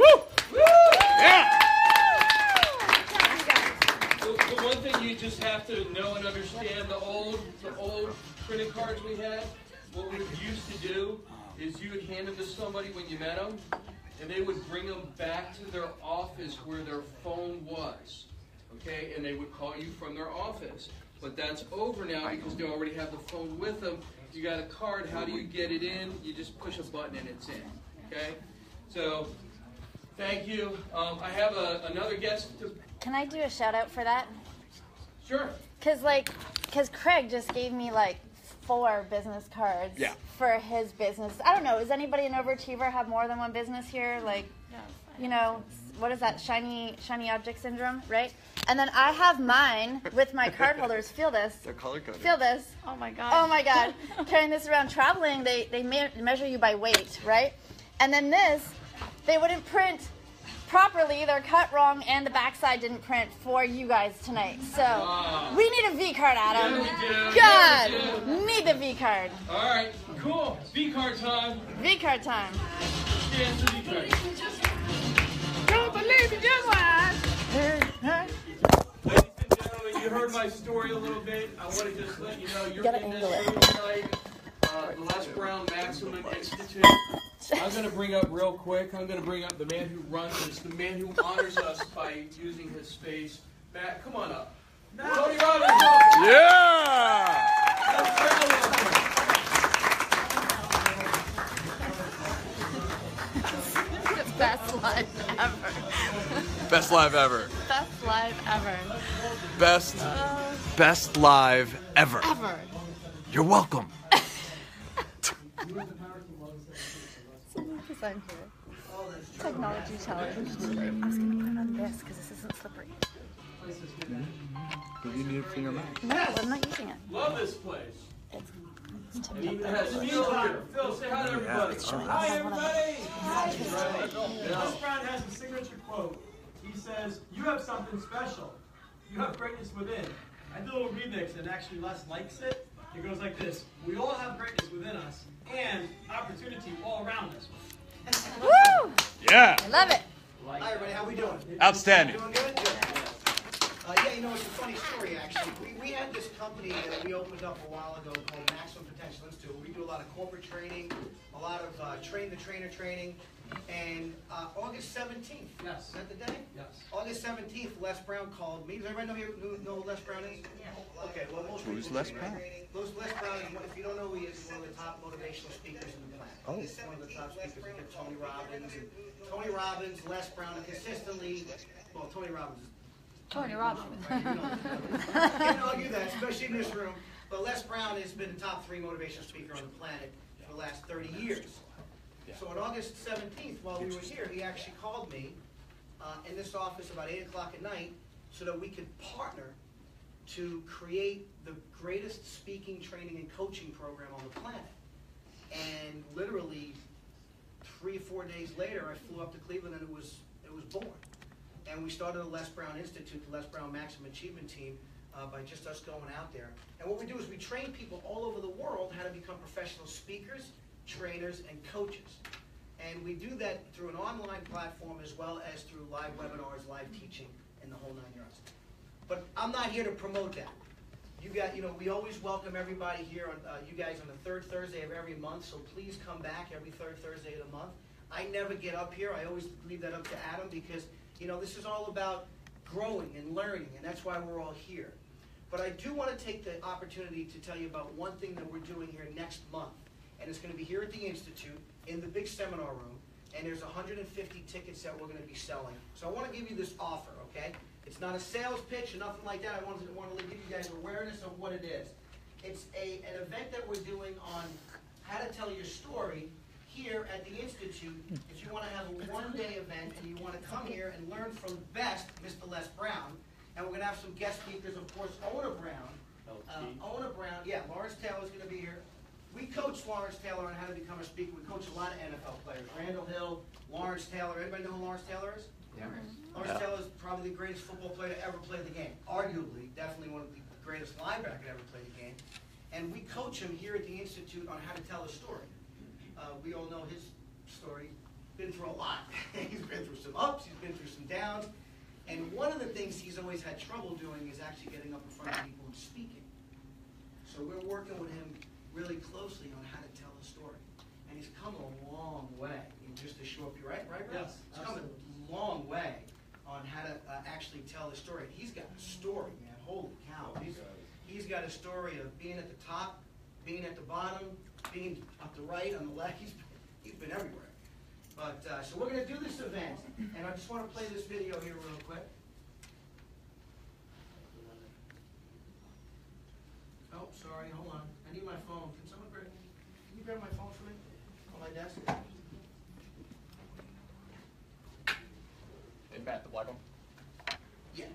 The one thing you just have to know and understand, the old printing cards we had, what we used to do is you would hand them to somebody when you met them, and they would bring them back to their office where their phone was, okay? And they would call you from their office. But that's over now because they already have the phone with them. You got a card, how do you get it in? You just push a button and it's in, okay? So, thank you. I have another guest. Can I do a shout out for that? Sure. Cause Craig just gave me like 4 business cards for his business. I don't know. Does anybody in Overachiever have more than one business here? Like, you know, what is that? Shiny object syndrome, right? And then I have mine with my card holders. Feel this. They're color coded. Feel this. Oh my God. Oh my God. Carrying this around, traveling, they measure you by weight, right? And then this, they wouldn't print properly. They're cut wrong, and the backside didn't print for you guys tonight. So we need a V card, Adam. Yeah, we do. God, need the V card. All right, cool. V-card time. V card time. Stand for V-card. Don't believe it, just watch. Ladies and gentlemen, you heard my story a little bit. I want to just let you know you're in this room tonight, the Les Brown Maximum Institute. I'm going to bring up real quick, I'm going to bring up the man who runs this, the man who honors us by using his space. Matt, come on up. Tony Robbins. Yeah! Best live ever. Best live ever. Best live ever. Best live ever. Ever. You're welcome. Because I'm here. Technology challenge. I was going to put it on this because this isn't slippery. You need it for your mouth. No, I'm not using it. Love this place. It's It even has Phil here. Phil, say hi to everybody. Hi, everybody. Les Brown has a signature quote. He says, "You have something special. You have greatness within." I did a little remix, and actually Les likes it. It goes like this: "We all have greatness within us, and opportunity all around us." Woo! Yeah. I love it. Hi, everybody. How we doing? Outstanding. Doing good? Good. Yeah, you know, it's a funny story, actually. We had this company that we opened up a while ago called Maximum Potential Institute. We do a lot of corporate training, a lot of train-the-trainer training. And August 17th, Yes. is that the day? Yes. August 17th, Les Brown called me. Does everybody know who Les Brown is? Yeah. Okay, well, most Who's people Les say Brown? Les Brown is if you don't know who he is, he's one of the top motivational speakers in the planet. Oh. He's one of the top speakers. We get Tony Robbins, Les Brown, and consistently, well, Tony Robbins is Tony Robbins. can't argue that, especially in this room. But Les Brown has been the top 3 motivational speaker on the planet for the last 30 years. So on August 17th, while we were here, he actually called me in this office about 8 o'clock at night so that we could partner to create the greatest speaking, training, and coaching program on the planet. And literally 3 or 4 days later, I flew up to Cleveland and it was born. And we started the Les Brown Institute, the Les Brown Maximum Achievement Team, by just us going out there. And what we do is we train people all over the world how to become professional speakers, trainers, and coaches. And we do that through an online platform as well as through live webinars, live teaching, and the whole 9 yards. But I'm not here to promote that. We always welcome everybody here on you guys on the 3rd Thursday of every month, so please come back every 3rd Thursday of the month. I never get up here. I always leave that up to Adam because this is all about growing and learning, and that's why we're all here. But I do want to take the opportunity to tell you about one thing that we're doing here next month. And it's going to be here at the Institute in the big seminar room. And there's 150 tickets that we're going to be selling. So I want to give you this offer, okay? It's not a sales pitch or nothing like that. I want to give you guys awareness of what it is. It's an event that we're doing on how to tell your story here at the Institute. If you want to have a one-day event and you want to come here and learn from the best, Mr. Les Brown, and we're going to have some guest speakers, of course, Ona Brown. Lawrence Taylor is going to be here. We coach Lawrence Taylor on how to become a speaker. We coach a lot of NFL players. Randall Hill, Lawrence Taylor. Anybody know who Lawrence Taylor is? Yeah. Lawrence Taylor is probably the greatest football player to ever play the game. Arguably, definitely one of the greatest linebacker to ever play the game. And we coach him here at the Institute on how to tell a story. We all know his story. Been through a lot. He's been through some ups. He's been through some downs. And one of the things he's always had trouble doing is actually getting up in front of people and speaking. So we're working with him really closely on how to tell the story. And he's come a long way in just a short period, right? Yes, he's come a long way on how to actually tell the story. He's got a story, man. Holy cow. He's got a story of being at the top, being at the bottom, being up the right, on the left. He's been everywhere. But so we're going to do this event, and I just want to play this video here real quick. Oh, sorry, hold on. I need my phone. Can you grab my phone for me on my desk? Hey, Matt, the black one? Yeah.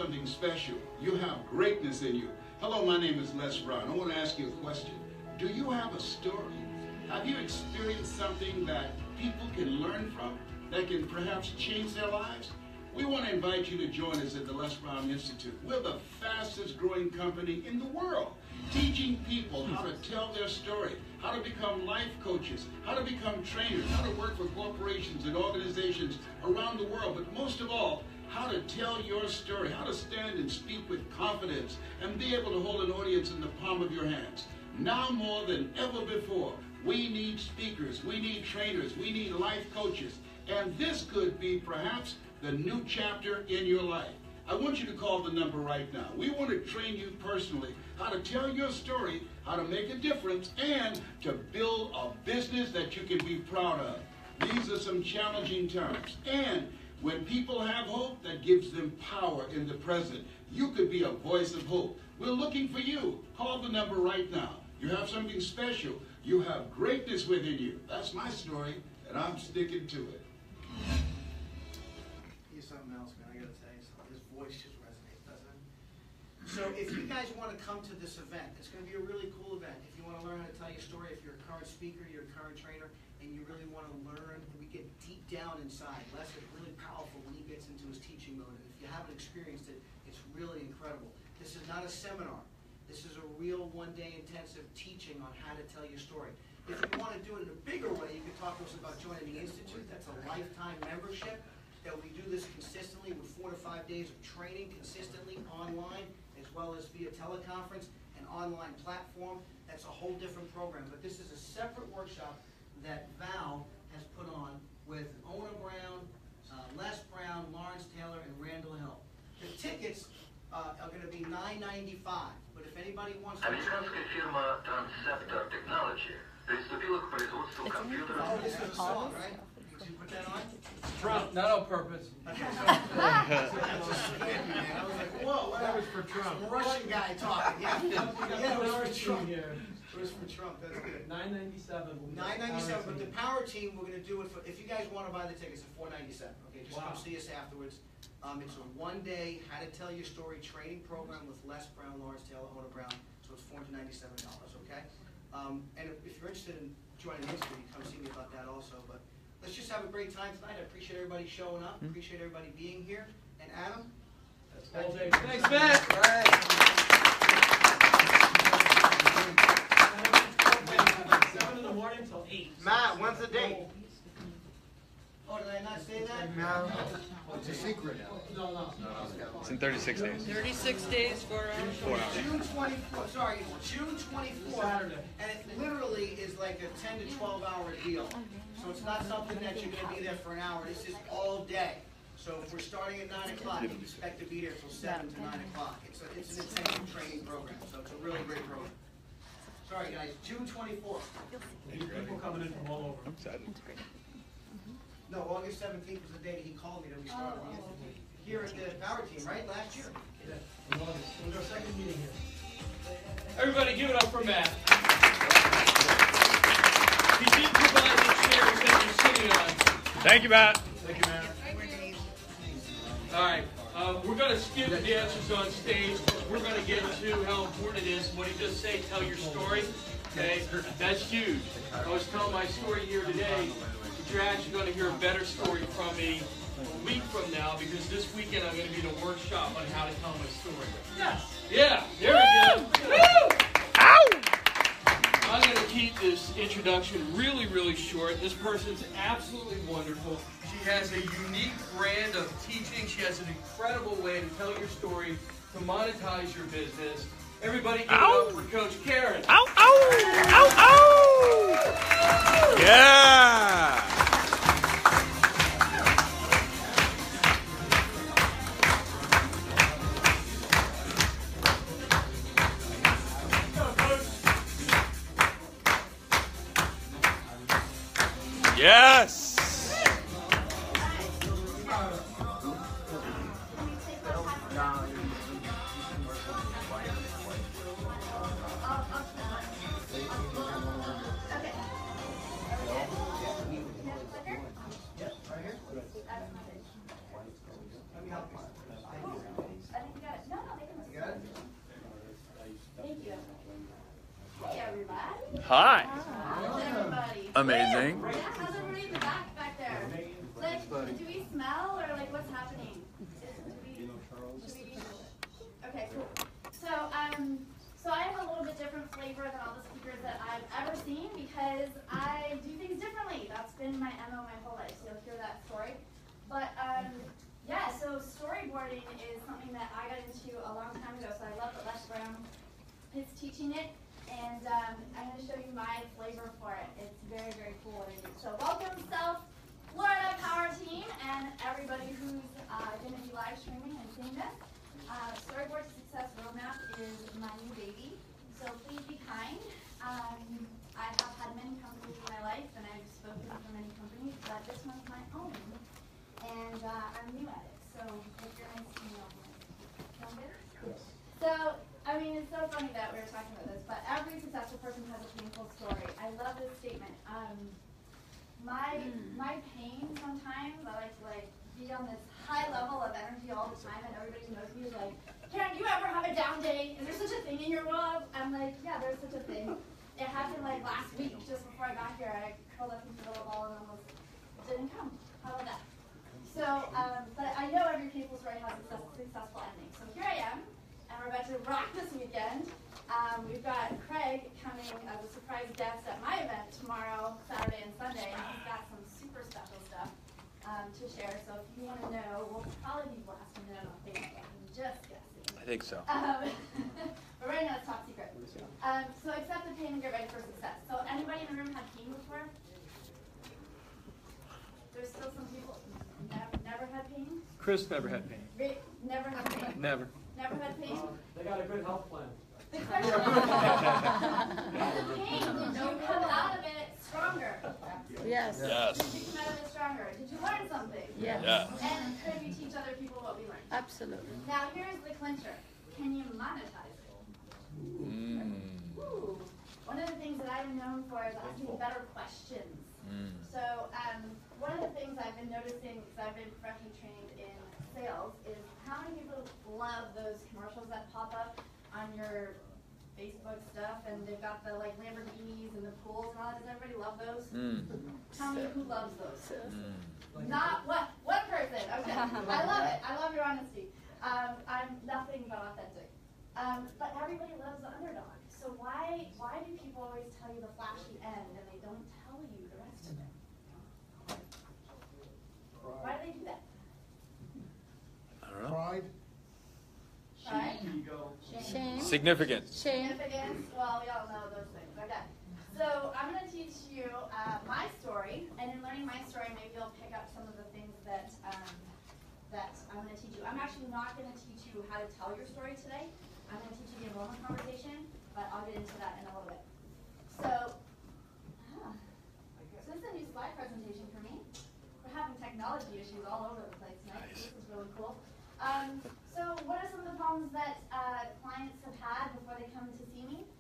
something special. You have greatness in you. Hello, my name is Les Brown. I want to ask you a question. Do you have a story? Have you experienced something that people can learn from, that can perhaps change their lives? We want to invite you to join us at the Les Brown Institute. We're the fastest growing company in the world, teaching people how to tell their story, how to become life coaches, how to become trainers, how to work for corporations and organizations around the world, but most of all, how to tell your story, how to stand and speak with confidence and be able to hold an audience in the palm of your hands. Now more than ever before, we need speakers, we need trainers, we need life coaches, and this could be perhaps the new chapter in your life. I want you to call the number right now. We want to train you personally how to tell your story, how to make a difference, and to build a business that you can be proud of. These are some challenging terms. And when people have hope, that gives them power in the present. You could be a voice of hope. We're looking for you. Call the number right now. You have something special. You have greatness within you. That's my story, and I'm sticking to it. Here's something else, man. I gotta tell you something. His voice just resonates, doesn't it? So if you guys want to come to this event, it's going to be a really cool event. If you want to learn how to tell your story, if you're a current speaker, you're a current trainer, and you really want to learn, we get deep down inside. Les is really powerful when he gets into his teaching mode. And if you haven't experienced it, it's really incredible. This is not a seminar. This is a real one-day intensive teaching on how to tell your story. If you want to do it in a bigger way, you can talk to us about joining the Institute. That's a lifetime membership. That we do this consistently with 4 to 5 days of training consistently online, as well as via teleconference and online platform. That's a whole different program. But this is a separate workshop that Val has put on with Ona Brown, Les Brown, Lawrence Taylor, and Randall Hill. The tickets are going to be $9.95. But if anybody wants to... Американская фирма Transceptor Technology приступила к производству компьютеров. Oh, this is a song, right? Did you put that on? Trump, not on purpose. I was like, whoa, what That was for Trump. Some Russian guy talking. Yeah, it was for Trump. Here. It was for Trump. That's good. $9.97. $9.97. But the power team, we're going to do it for. If you guys want to buy the tickets, it's $4.97. Okay, just come see us afterwards. It's a one-day how to tell your story training program with Les Brown, Lawrence Taylor, Ona Brown. So it's $497. Okay. And if you're interested in joining the Institute, come see me about that also. But let's just have a great time tonight. I appreciate everybody showing up. Appreciate everybody being here. And Adam. That's all day. Thanks, Matt. Right. 7 in the morning till 8. Matt, when's the date? Oh, did I not say that? No. It's a secret. No. It's in 36 days. 36 days, 4 hours. 4 hours. June 24th, sorry, June 24th. Saturday. And it literally is like a 10 to 12 hour deal. So it's not something that you're going to be there for an hour. This is all day. So if we're starting at 9 o'clock, you expect to be there till 7 to 9 o'clock. It's an intensive training program, so it's a really great program. Sorry guys, June 24th. People coming in from all over. I'm excited. No, August 17th was the day that he called me that we started the Institute. Here at the Power Team, right? Last year. Yeah, in August. It was our second meeting here. Everybody give it up for Matt. He did provide the chairs that you're sitting on. Thank you, Matt. Thank you, Matt. All right, we're going to skip the dancers on stage. We're going to get to how important it is. What he just say, tell your story. Okay, that's huge. I was telling my story here today. You're actually going to hear a better story from me a week from now, because this weekend I'm going to be in a workshop on how to tell my story. Yes. Yeah, there we go. Woo! Ow! I'm going to keep this introduction really, really short. This person's absolutely wonderful. She has a unique brand of teaching. She has an incredible way to tell your story, to monetize your business. Everybody give it up for Coach Karen. Ow, ow, ow, ow! Yeah! Yes! Let me help you. Amazing. Yeah, how's everybody in the back there? Like, do we smell or like what's happening? Okay, cool. So I have a little bit different flavor than all the speakers that I've ever seen because I do things differently. That's been my MO my whole life, so you'll hear that story. But yeah, so storyboarding is something that I got into a long time ago, so I love that Les Brown is teaching it. And I'm going to show you my flavor for it. It's very, very cool what I do. So welcome South Florida Power Team and everybody who's going to be live streaming and seeing this. Storyboard to Success Roadmap is my new baby, so please be kind. I have had many companies in my life, and I've spoken for many companies, but this one's my own, and I'm new at it. So if you're nice to me, I'll be nice to you. Sound good? So, I mean, it's so funny that we were talking about this, but every successful person has a painful story. I love this statement. My pain sometimes, I like to be on this high level of energy all the time, and everybody who knows me is like, Karen, do you ever have a down day? Is there such a thing in your world? I'm like, yeah, there's such a thing. It happened like last week, just before I got here. I curled up into a little ball and almost didn't come. How about that? So, but I know every painful story has a successful ending. So here I am, and we're about to rock this weekend. We've got Craig coming as a surprise guest at my event tomorrow, Saturday and Sunday, and he's got some super special stuff to share. So if you want to know, we'll probably be blasting it on Facebook. I'm just guessing. I think so. But right now it's top secret. So accept the pain and get ready for success. So anybody in the room had pain before? There's still some people never had pain? Chris never had pain. Never had pain? Never. Never had pain? They got a good health plan. The question is, pain, did you come out of it stronger? Yes. Yes. Did you come out of it stronger? Did you learn something? Yes. Yeah. And could we teach other people what we learned? Absolutely. Now here's the clincher. Can you monetize it? Ooh. One of the things that I'm known for is asking better questions. So one of the things I've been noticing, because I've been professionally trained in sales, is how many people love those commercials that pop up on your Facebook stuff, and they've got the like Lamborghinis and the pools and all that. Does everybody love those? Tell me who loves those. Not one person. Okay, I love it. I love your honesty. I'm nothing but authentic. But everybody loves the underdog. So why do people always tell you the flashy end and they don't tell you the rest of it? Why do they do that? I don't know. Pride. Right? Shame. Significance. Significance. Well, we all know those things. Okay. So I'm going to teach you my story, and in learning my story, maybe you'll pick up some of the things that that I'm going to teach you. I'm actually not going to teach you how to tell your story today. I'm going to teach you the enrollment conversation, but I'll get into that in a little bit. So this is a new slide presentation for me. We're having technology issues all over the place tonight. Nice. This is really cool. So what are some of the problems that clients have had before they come to see me?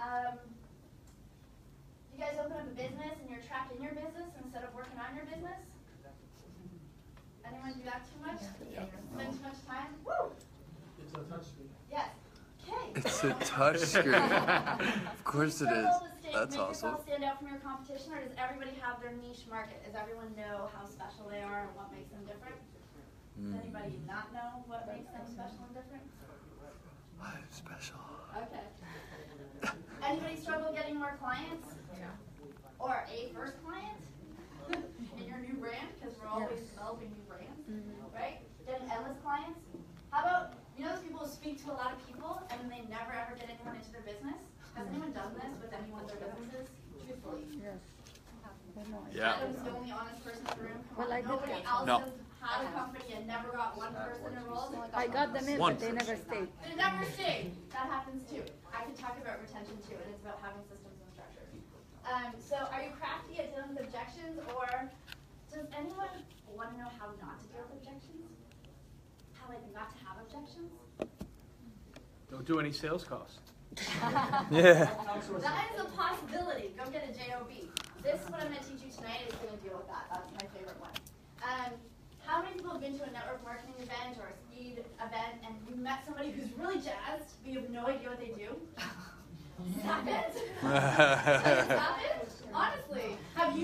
You guys open up a business and you're trapped in your business instead of working on your business? Anyone do that too much? Yeah. Spend too much time? Woo! It's a touch screen. Yes. Okay. It's a touch screen. Of course it is. That's make awesome. yourself stand out from your competition, or does everybody have their niche market? Does everyone know how special they are and what makes them different? Does anybody not know what makes them special and different? I'm special. Okay. Anybody struggle getting more clients? Or a first client in your new brand? Because we're always developing new brands, right? Getting endless clients. How about, you know those people who speak to a lot of people and then they never ever get anyone into their business? Has anyone done this with any one of their businesses? Truthfully. Yes. Yeah. Adam's the only honest person in the room. Come Well, on. I did Nobody that. else No. has had a company and never got one person enrolled. I got them in, One but they never stayed. They never stayed. That happens too. I could talk about retention too, and it's about having systems and structures. So are you crafty at dealing with objections, or does anyone want to know how not to deal with objections? How like not to have objections? Don't do any sales calls. Yeah. That is a possibility. Go get a JOB. This, what I'm going to teach you tonight, is going to deal with that. That's my favorite one. How many people have been to a network marketing event or a speed event and you met somebody who's really jazzed, but you have no idea what they do? Happened? Happened? Honestly, have you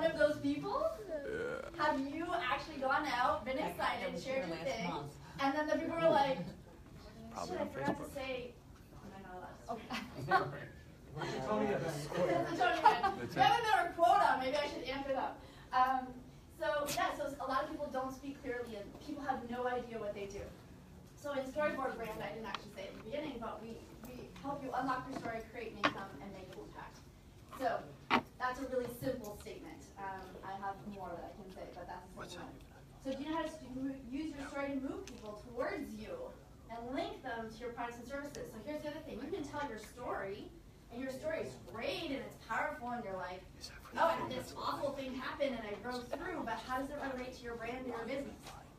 one of those people? Have you actually gone out, been excited, shared your thing, and then the people were like, shit, I forgot to say, am I not allowed to say? It's a Tony event. We haven't met our quota, maybe I should amp it up. So a lot of people don't speak clearly and people have no idea what they do. So in Storyboard Brand, I didn't actually say it at the beginning, but we help you unlock your story, create an income, and make an impact. So that's a really simple statement. I have more that I can say, but that's a simple one. So do you know how to use your story to move people towards you and link them to your products and services? So here's the other thing. You can tell your story, and your story is great, and it's powerful, and you're like, oh, I had this awful thing happen, and I broke through, but how does it relate to your brand and your business?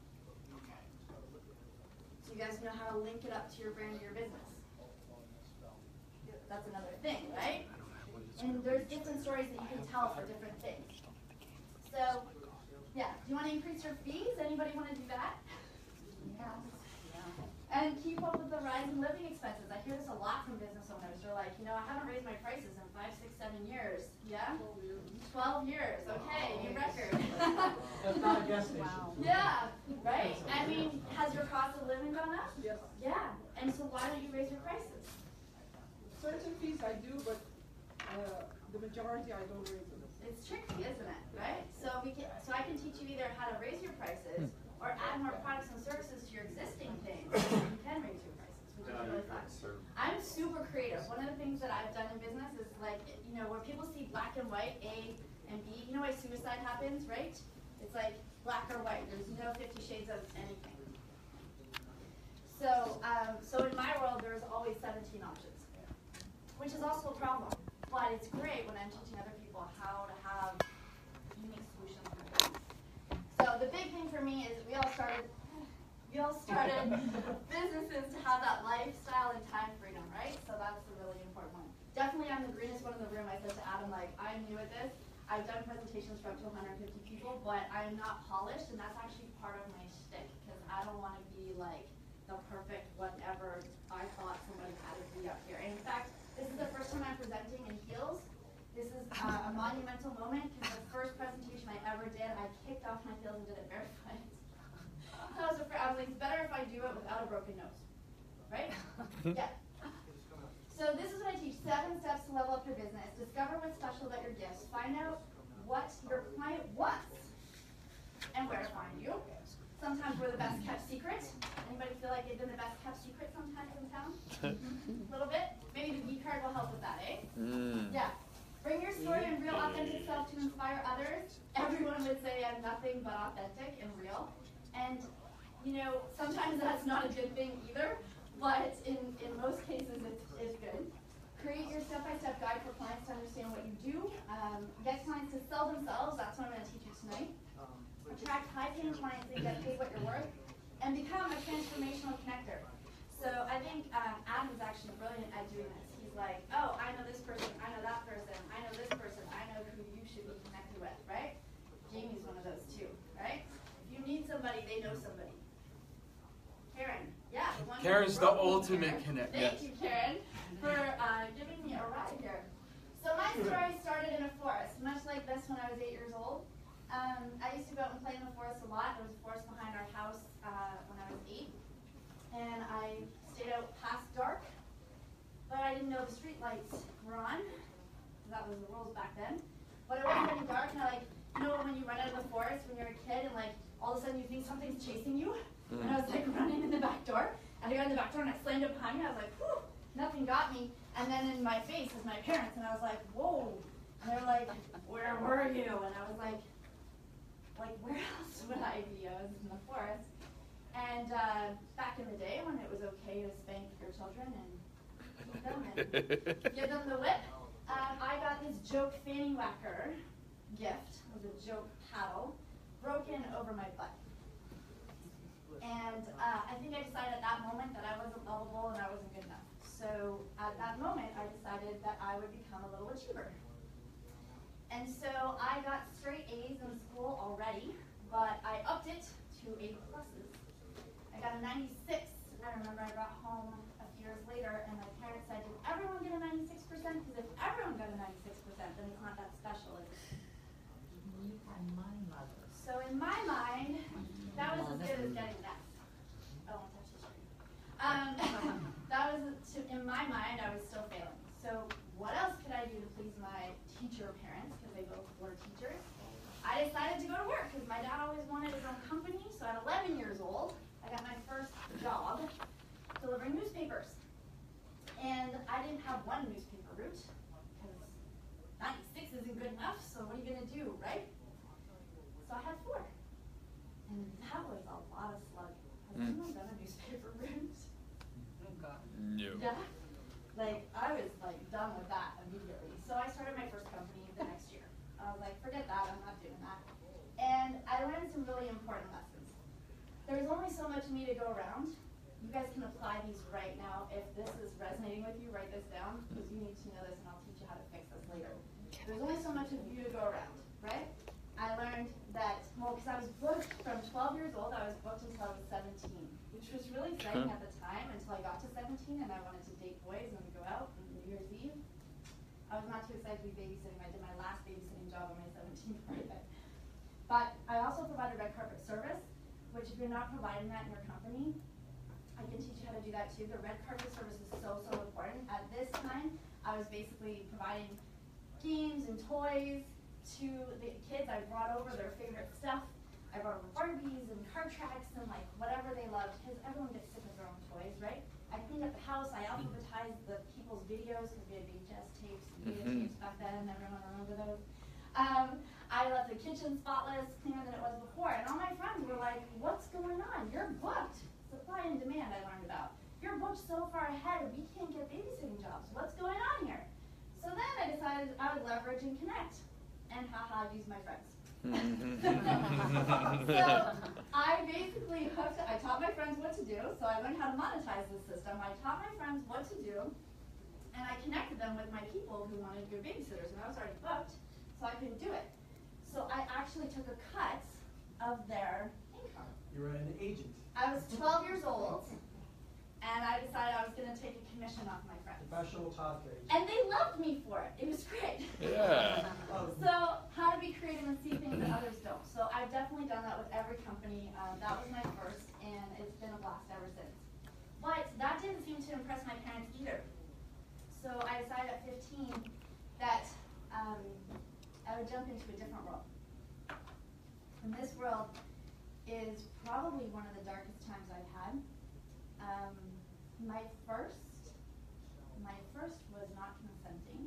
So you guys know how to link it up to your brand and your business. That's another thing, right? And there's different stories that you can tell for different things. So, yeah, do you want to increase your fees? Anybody want to do that? Yeah. And keep up with the rising living expenses. I hear this a lot from business owners. They're like, you know, I haven't raised my prices in 5, 6, 7 years. Yeah? 12 years. Okay, new record. That's not a gas station. Wow. Yeah, right? I mean, has your cost of living gone up? Yes. Yeah. And so why don't you raise your prices? Certain fees I do, but the majority I don't raise them. It's tricky, isn't it? Right? So I can teach you either how to raise your prices or add more products and services to your existing things. You can raise your prices, which is really fun. I'm super creative. One of the things that I've done in business is like, you know, where people see black and white, A and B. You know why suicide happens, right? It's like black or white. There's no 50 shades of anything. So, so in my world, there's always 17 options, which is also a problem. But it's great when I'm teaching other people how to have unique solutions for things. So the big thing for me is we all started businesses to have that lifestyle and time freedom, right? So that's the really important one. Definitely I'm the greenest one in the room. I said to Adam, like, I'm new at this. I've done presentations for up to 150 people, but I'm not polished, and that's actually part of my shtick, because I don't want to be like the perfect whatever I thought somebody had to be up here. And in fact, this is the first time I'm presenting in heels. This is a monumental moment, because the first presentation I ever did, I kicked off my heels and did it barefoot. So I was like, it's better if I do it without a broken nose, right? Yeah. So this is what I teach, 7 steps to level up your business. Discover what's special about your gifts. Find out what your client wants and where to find you. Sometimes we're the best kept secret. Anybody feel like they've been the best kept secret sometimes in town? A little bit? Maybe the V card will help with that, eh? Yeah. Bring your story and real authentic self to inspire others. Everyone would say I'm nothing but authentic and real. And, you know, sometimes that's not a good thing either, but in most cases it's good. Create your step-by-step guide for clients to understand what you do. Get clients to sell themselves. That's what I'm going to teach you tonight. Attract high-paying clients and get paid what you're worth. And become a transformational connector. So I think Adam is actually brilliant at doing this. He's like, oh, I know this person, I know that person, I know this person, I know who you should be connected with, right? Jamie's one of those too, right? If you need somebody, they know somebody. Karen, yeah. The one Karen's the ultimate connect. Thank you, Karen, for giving me a ride here. So my story started in a forest, much like this when I was 8 years old. I used to go out and play in the forest a lot. There was a forest behind our house when I was 8. And I stayed out past dark, but I didn't know the street lights were on. That was the rules back then. But it wasn't getting dark, and I, like, you know when you run out of the forest when you're a kid and like all of a sudden you think something's chasing you? And I was like running in the back door, and I got in the back door and I slammed it behind me. I was like, whew, nothing got me. And then in my face was my parents, and I was like, whoa. And they were like, where were you? And I was like, where else would I be? I was in the forest. And back in the day when it was okay to spank your children and whip them and give them the whip, I got this joke fanny whacker gift. It was a joke paddle broken over my butt. And I think I decided at that moment that I wasn't lovable and I wasn't good enough. So at that moment, I decided that I would become a little achiever. And so I got straight A's in school already, but I upped it to A+. I got a 96. I remember I got home a few years later, and my parents said, did everyone get a 96%? Because if everyone got a 96%, then it's not that special, is it? My dad always wanted his own company, so at 11 years old, I got my first job delivering newspapers. And I didn't have one newspaper route, because 96 isn't good enough, so what are you going to do, right? So I had 4. And that was a lot of slugging. Has anyone done a newspaper route? No. Yeah? Like, I was like done with that immediately. So I started my first company the next year. I was like, forget that, I'm not doing that. And I learned some really important lessons. There's only so much me to go around. You guys can apply these right now. If this is resonating with you, write this down, because you need to know this and I'll teach you how to fix this later. There's only so much of you to go around, right? I learned that, well, because I was booked from 12 years old, I was booked until I was 17, which was really exciting at the time until I got to 17 and I wanted to date boys and go out on New Year's Eve. I was not too excited to be babysitting. I did my last babysitting job on my 17th birthday. But I also provided red carpet service, which if you're not providing that in your company, I can teach you how to do that too. The red carpet service is so, so important. At this time, I was basically providing games and toys to the kids. I brought over their favorite stuff. I brought over Barbies and car tracks and like whatever they loved, because everyone gets sick of their own toys, right? I cleaned up the house. I alphabetized the people's videos, because we had VHS tapes and videotapes back then. Everyone remember those? I left the kitchen spotless, cleaner than it was before. And all my friends were like, what's going on? You're booked. Supply and demand I learned about. You're booked so far ahead, we can't get babysitting jobs. What's going on here? So then I decided I would leverage and connect. And haha, use my friends. So I basically I taught my friends what to do, so I learned how to monetize the system. I taught my friends what to do, and I connected them with my people who wanted to be babysitters, and I was already booked, so I couldn't do it. So I actually took a cut of their income. You were an agent. I was 12 years old, and I decided I was going to take a commission off my friends. Professional talker. And they loved me for it. It was great. Yeah. So how to be creative and see things that others don't. So I've definitely done that with every company. That was my first, and it's been a blast ever since. But that didn't seem to impress my parents either. So I decided at 15 that I would jump into a different world. And this world is probably one of the darkest times I've had. My first was not consenting.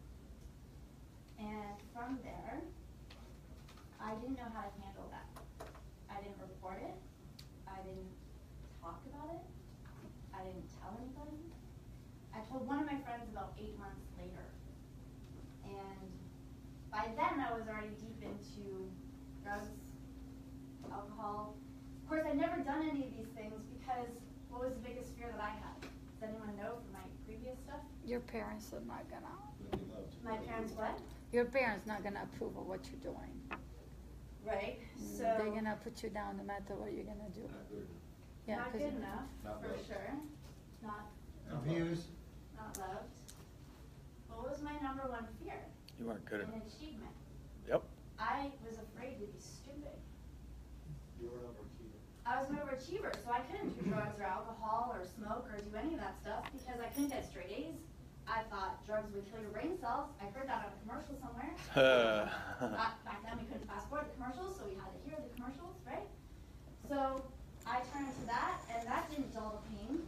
And from there, I didn't know how to handle that. I didn't report it. I didn't talk about it. I didn't tell anybody. I told one of my friends about 8 months later. And by then, I was already deep into drugs, alcohol. Of course, I'd never done any of these things because what was the biggest fear that I had? Does anyone know from my previous stuff? Your parents are not gonna. My parents what? Your parents not gonna approve of what you're doing. Right. So they're gonna put you down no matter what you're gonna do. Yeah, not good enough, for sure. Not abused. Not loved. What was my number one fear? You weren't good enough. An achievement. Yep. I was afraid to be stupid. You were an overachiever. I was an overachiever, so I couldn't do drugs or alcohol or smoke or do any of that stuff because I couldn't get straight A's. I thought drugs would kill your brain cells. I heard that on a commercial somewhere. Back then we couldn't fast forward the commercials, so we had to hear the commercials, right? So I turned to that, and that didn't dull the pain.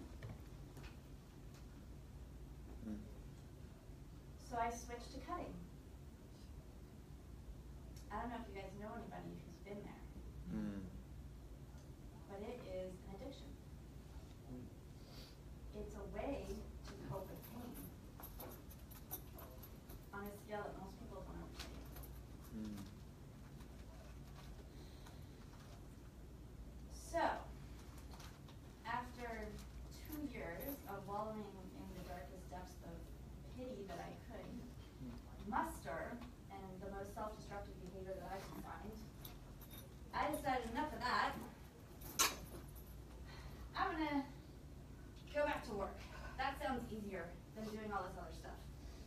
So I switched to cutting. I don't know if you guys know anybody who's been there. But it is an addiction. It's a way to cope with pain on a scale that most people don't understand. So, after 2 years of wallowing in the darkest depths of pity that I could muster and the most self-destructive behavior that I could find, I decided enough of that. I'm gonna go back to work. That sounds easier than doing all this other stuff.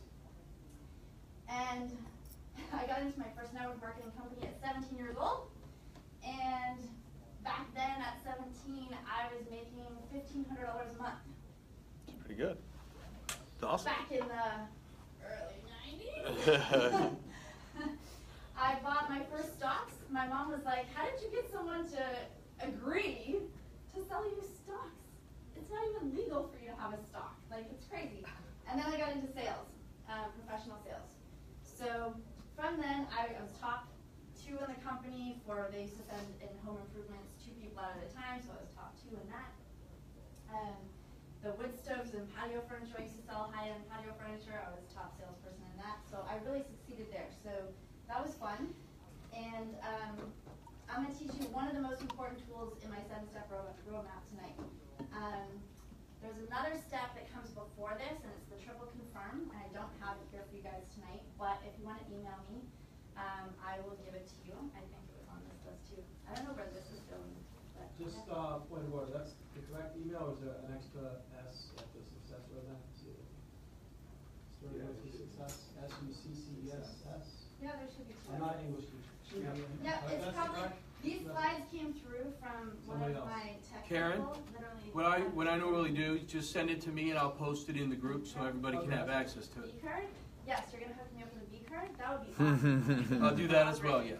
And I got into my first network marketing company at 17 years old. And back then at 17, I was making $1,500 a month. That's pretty good. That's awesome. Back in the early 90s. I bought my first stocks. my mom was like, how did you get someone to agree to sell you stocks? It's not even legal for you to have a stock. Like, it's crazy. And then I got into sales, professional sales. So from then, I was top 2 in the company for, they used to send in home improvements 2 people out at a time, so I was top 2 in that. The wood stoves and patio furniture, I used to sell high-end patio furniture. I was top salesperson in that, so I really succeeded there. So that was fun. And I'm going to teach you one of the most important tools in my 7-step roadmap tonight. There's another step that comes before this, and it's the triple confirm. And I don't have it here for you guys tonight, but if you want to email me, I will give it to you. I think it was on this list too. I don't know where this is going. But just point of order. That's the correct email, or is there an extra S at the success roadmap? Story of success. SUCCESS. Yeah, there should be 2. I'm not an English teacher. Yeah, it's probably. These slides came through from one of my tech Karen, people, literally. what I normally do is just send it to me and I'll post it in the group so everybody can have access to it. B-card? Yes, you're going to hook me up with a B-card? That would be awesome. I'll do that as well, yeah.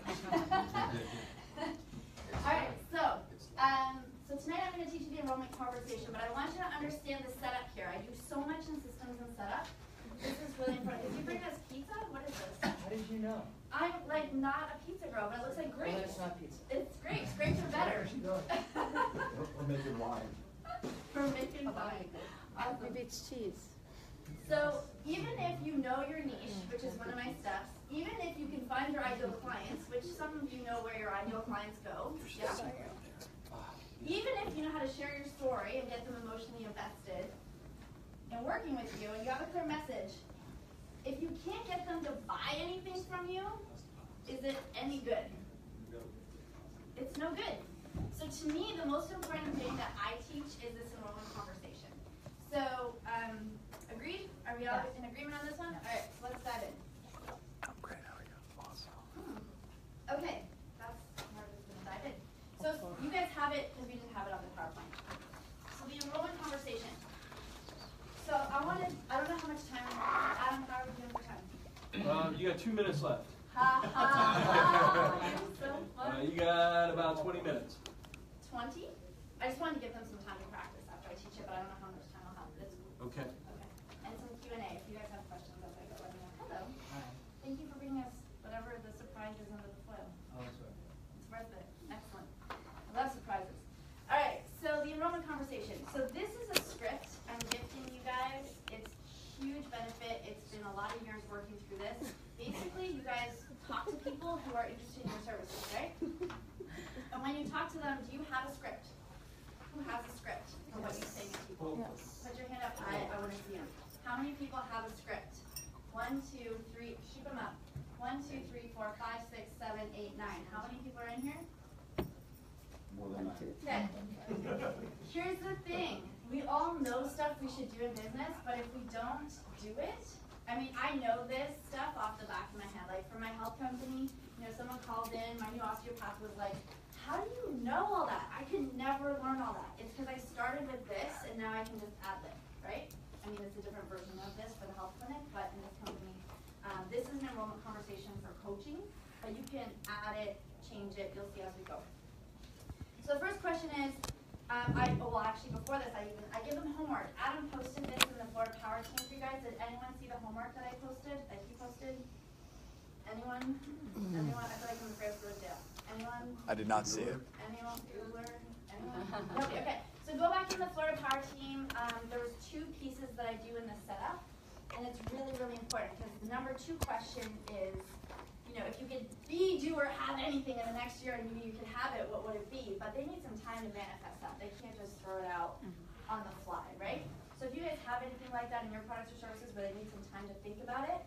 Alright, so tonight I'm going to teach you the enrollment conversation, but I want you to understand the setup here. I do so much in systems and setup. This is really important. Did you bring us pizza? What is this? How did you know? I'm like not a pizza girl, but it looks like grapes. Well, it's not pizza. It's grapes. Grapes are better. We're making wine. We're making wine. Awesome. Maybe it's cheese. So even if you know your niche, which is one of my steps, even if you can find your ideal clients, which some of you know where your ideal clients go, yeah. Even if you know how to share your story and get them emotionally invested in working with you, and you have a clear message, if you can't get them to buy anything from you, is it any good? It's no good. So to me, the most important thing that I teach is this enrollment conversation. So, agreed? Are we all in agreement on this one? All right, so let's dive in. I'm great. How are you? Awesome. Okay, that's where we're going to dive in. So you guys have it because we didn't have it on the PowerPoint. So the enrollment conversation. So I don't know how much time, Adam, how are we doing for time? You got 2 minutes left. Ha ha. So fun. You got about 20 minutes. 20? I just wanted to give them some time to practice after I teach it, but I don't know how much time I'll have. It's cool. Okay. Okay. And some Q&A. If you guys have questions as I go, let me know. Hello. Hi. Thank you for bringing us whatever the surprise is under the foil. Oh, that's right. It's worth it. Excellent. I love surprises. All right. So the enrollment conversation. So this is a script I'm gifting you guys. It's huge benefit. It's been a lot of years working through this. Basically, you guys talk to people who are interested in your services, right? And when you talk to them, do you have a script? Who has a script for what you say to people? Yes. Put your hand up high. I want to see them. How many people have a script? 1, 2, 3. Shoot them up. 1, 2, 3, 4, 5, 6, 7, 8, 9. How many people are in here? More than Okay. Here's the thing. We all know stuff we should do in business, but if we don't do it, I mean, I know this stuff off the back of my head. Like for my health company, you know, someone called in, my new osteopath was like, how do you know all that? I could never learn all that. It's because I started with this and now I can just add it, right? I mean, it's a different version of this for the health clinic, but in this company, this is an enrollment conversation for coaching, but you can add it, change it, you'll see as we go. So the first question is, actually before this, I give them homework. Adam posted this in the Florida Power Team for you guys. Did anyone see the homework that I posted, that he posted? Anyone? Anyone? I feel like I'm afraid of Rosedale. Anyone? I did not see it. Anyone? Bueller? Anyone? Nobody. Okay. So go back in the Florida Power Team. There was 2 pieces that I do in the setup, and it's really, really important because the number 2 question is, you know, if you could be, do, or have anything in the next year and you could have it, what would it be? But they need some time to manifest that. They can't just throw it out on the fly, right? So if you guys have anything like that in your products or services where they need some time to think about it,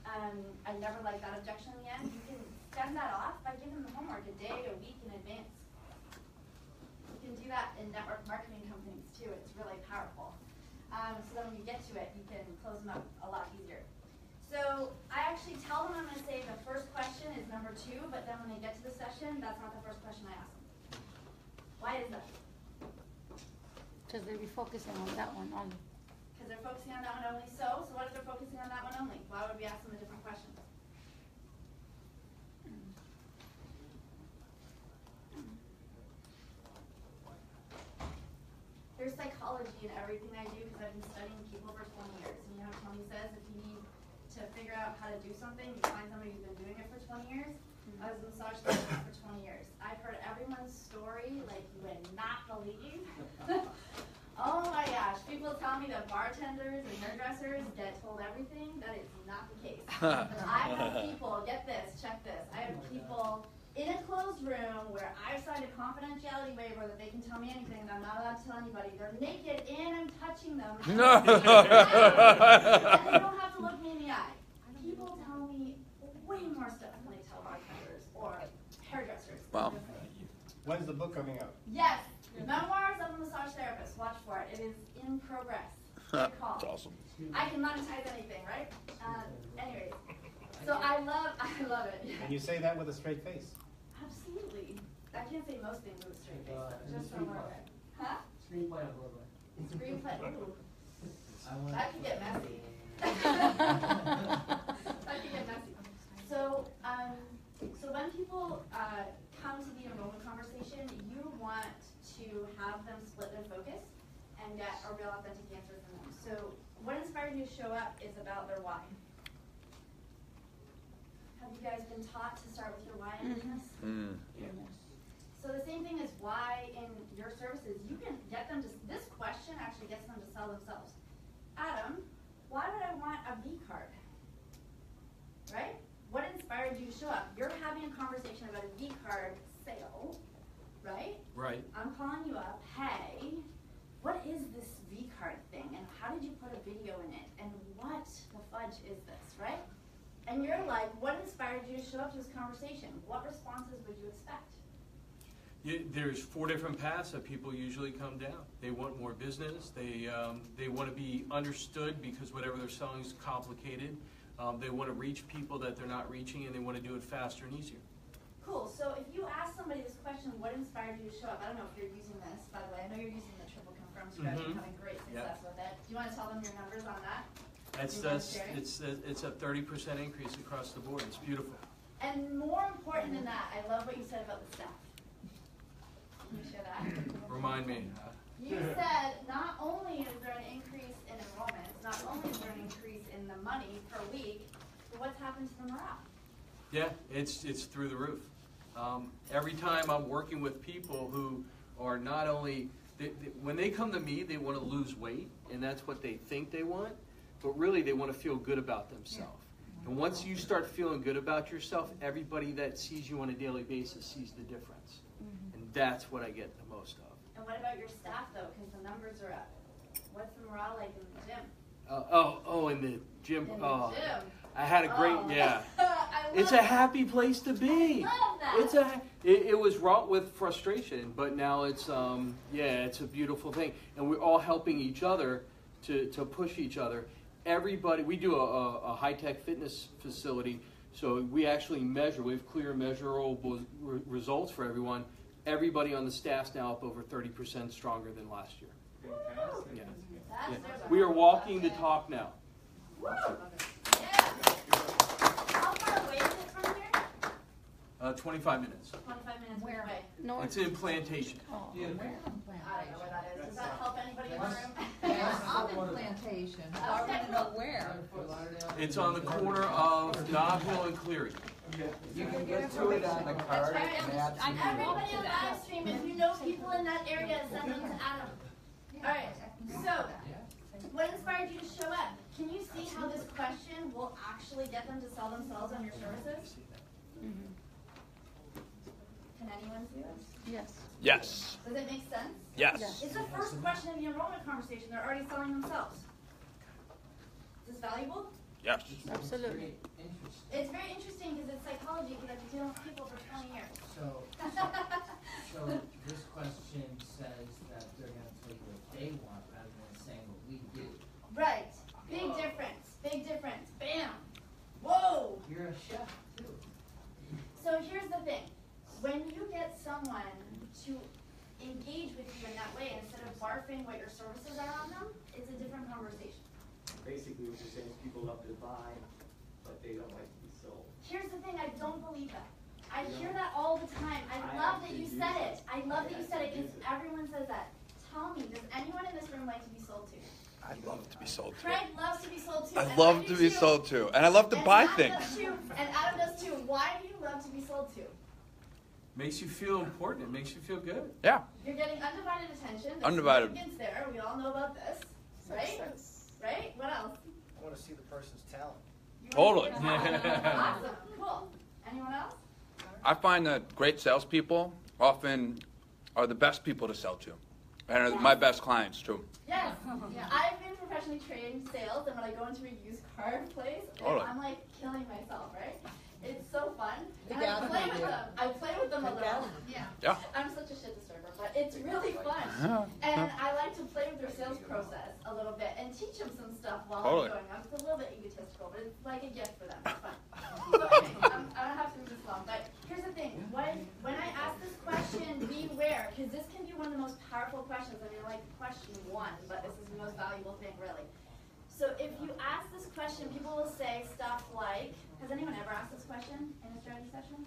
I never like that objection in the end. You can send that off by giving them homework a day, a week in advance. You can do that in network marketing companies too. It's really powerful. So then when you get to it, you can close them up a lot easier. So I actually tell them I'm going to say the first question is number 2, but then when they get to the session, that's not the first question I ask them. Why is that? Because they'll be focusing on that one only. Because they're focusing on that one only. So what if they're focusing on that one only? Why would we ask them a different question? in everything I do because I've been studying people for 20 years. And you know how Tony says if you need to figure out how to do something, you find somebody who's been doing it for 20 years. I was a massage therapist for 20 years. I've heard everyone's story like you would not believe. Oh my gosh, people tell me that bartenders and hairdressers get told everything. That is not the case. I have people, get this, check this. I have people in a closed room where I've signed a confidentiality waiver that they can tell me anything and I'm not allowed to tell anybody. They're naked and I'm touching them. And they don't have to look me in the eye. People tell me way more stuff than they tell bartenders or hairdressers. Wow. When's the book coming out? Yes. Memoirs of a Massage Therapist. Watch for it. It is in progress. Good call. That's awesome. I can monetize anything, right? Anyways, so I love it. And you say that with a straight face. Absolutely. I can't say most things with a straight face, though. Just from where Huh? Screenplay on Broadway. Screenplay. Ooh. That could get messy. That could get messy. So when people come to the enrollment conversation, you want to have them split their focus and get a real authentic answer from them. So what inspired you to show up is about their why. Have you guys been taught to start with your why in business? So the same thing as why in your services, you can get them to, this question actually gets them to sell themselves. Adam, why would I want a V card? Right? What inspired you to show up? You're having a conversation about a V card sale, right? Right. I'm calling you up, hey, what is this V card thing? And how did you put a video in it? And what the fudge is this, right? And you're like, what inspired you to show up to this conversation? What responses would you expect? There's 4 different paths that people usually come down. They want more business. They want to be understood because whatever they're selling is complicated. They want to reach people that they're not reaching, and they want to do it faster and easier. Cool. So if you ask somebody this question, what inspired you to show up? I don't know if you're using this, by the way. I know you're using the triple confirm strategy and having great success with it. Do you want to tell them your numbers on that? It's a 30% increase across the board. It's beautiful. And more important than that, I love what you said about the staff. Can you share that? Remind me. You said not only is there an increase in enrollments, not only is there an increase in the money per week, but what's happened to the morale? Yeah, it's through the roof. Every time I'm working with people who are not only, when they come to me, they want to lose weight, and that's what they think they want, but really they want to feel good about themselves. And once you start feeling good about yourself, everybody that sees you on a daily basis sees the difference. And that's what I get the most of. And what about your staff, though? Because the numbers are up. What's the morale like in the gym? In the gym. In the gym. I had a great, it's a happy place to be. I love that. It was wrought with frustration, but now it's it's a beautiful thing, and we're all helping each other to push each other. Everybody, we do a high-tech fitness facility, so we actually measure. We have clear, measurable results for everyone. Everybody on the staff's now up over 30% stronger than last year. Yeah. We are walking the talk now. Woo! How far away is it from here? 25 minutes. 25 minutes away. No. It's in Plantation. I don't know where that is. Does that help anybody in the room? I'm in Plantation. I want to know where. It's on the corner of Nob Hill and Cleary. You can get to it on the card. Everybody on live stream, if you know people in that area, send them to Adam. Alright, so what inspired you to show up? Can you see how this question will actually get them to sell themselves on your services? Can anyone see this? Yes. Yes. Does it make sense? Yes. It's the first question in the enrollment conversation. They're already selling themselves. Is this valuable? Yes. Absolutely. It's very interesting because it's psychology because I've been dealing with people for 20 years. So this question says that they're going to tell you what they want rather than saying what we do. Right. Big difference. Big difference. Bam. Whoa. You're a chef too. So here's the thing. When you get someone to engage with you in that way, instead of barfing what your services are on them, it's a different conversation. Basically what you're saying is people love to buy, but they don't like to be sold. Here's the thing, I don't believe that. I hear that all the time. I love that you said it. I love that you said it because everyone says that. tell me, does anyone in this room like to be sold to? I love to be sold to. Craig loves to be sold to. I and love I to do be too. sold to, and I love to buy Adam things. does too, and Adam does too. Why do you love to be sold to? Makes you feel important. It makes you feel good. Yeah. You're getting undivided attention. There's Undivided. significance there. We all know about this, right? Right? What else? I want to see the person's talent. Totally. Awesome. Cool. Anyone else? I find that great salespeople often are the best people to sell to, and are my best clients too. Yes. Yeah. I've been professionally trained sales, and when I go into a used car place, Totally. I'm like killing myself, right? It's so fun. Big And I Adam play with idea. them. I play with them a Big little. Adam. Yeah. I'm such a shit disturber, but it's really fun. Yeah. And I like to play with their sales process a little bit and teach them some stuff while Totally. I'm going on. It's a little bit egotistical, but it's like a gift for them. It's fun. So anyway, I don't have to move this long, but here's the thing. When I ask this question, beware, because this can be one of the most powerful questions. I mean, like question one, but this is the most valuable thing, really. So if you ask this question, people will say stuff like, has anyone ever asked this question in a strategy session?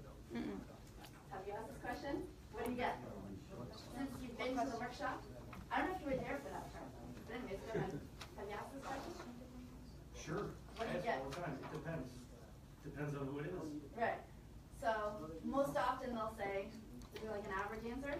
Have you asked this question? What do you get? Since you've been to the workshop? I don't know if you were there for that part, but anyways, go ahead. Have you asked this question? Sure. What do you I get? ask all the time. It depends. Depends on who it is. Right. So most often they'll say, is there like an average answer?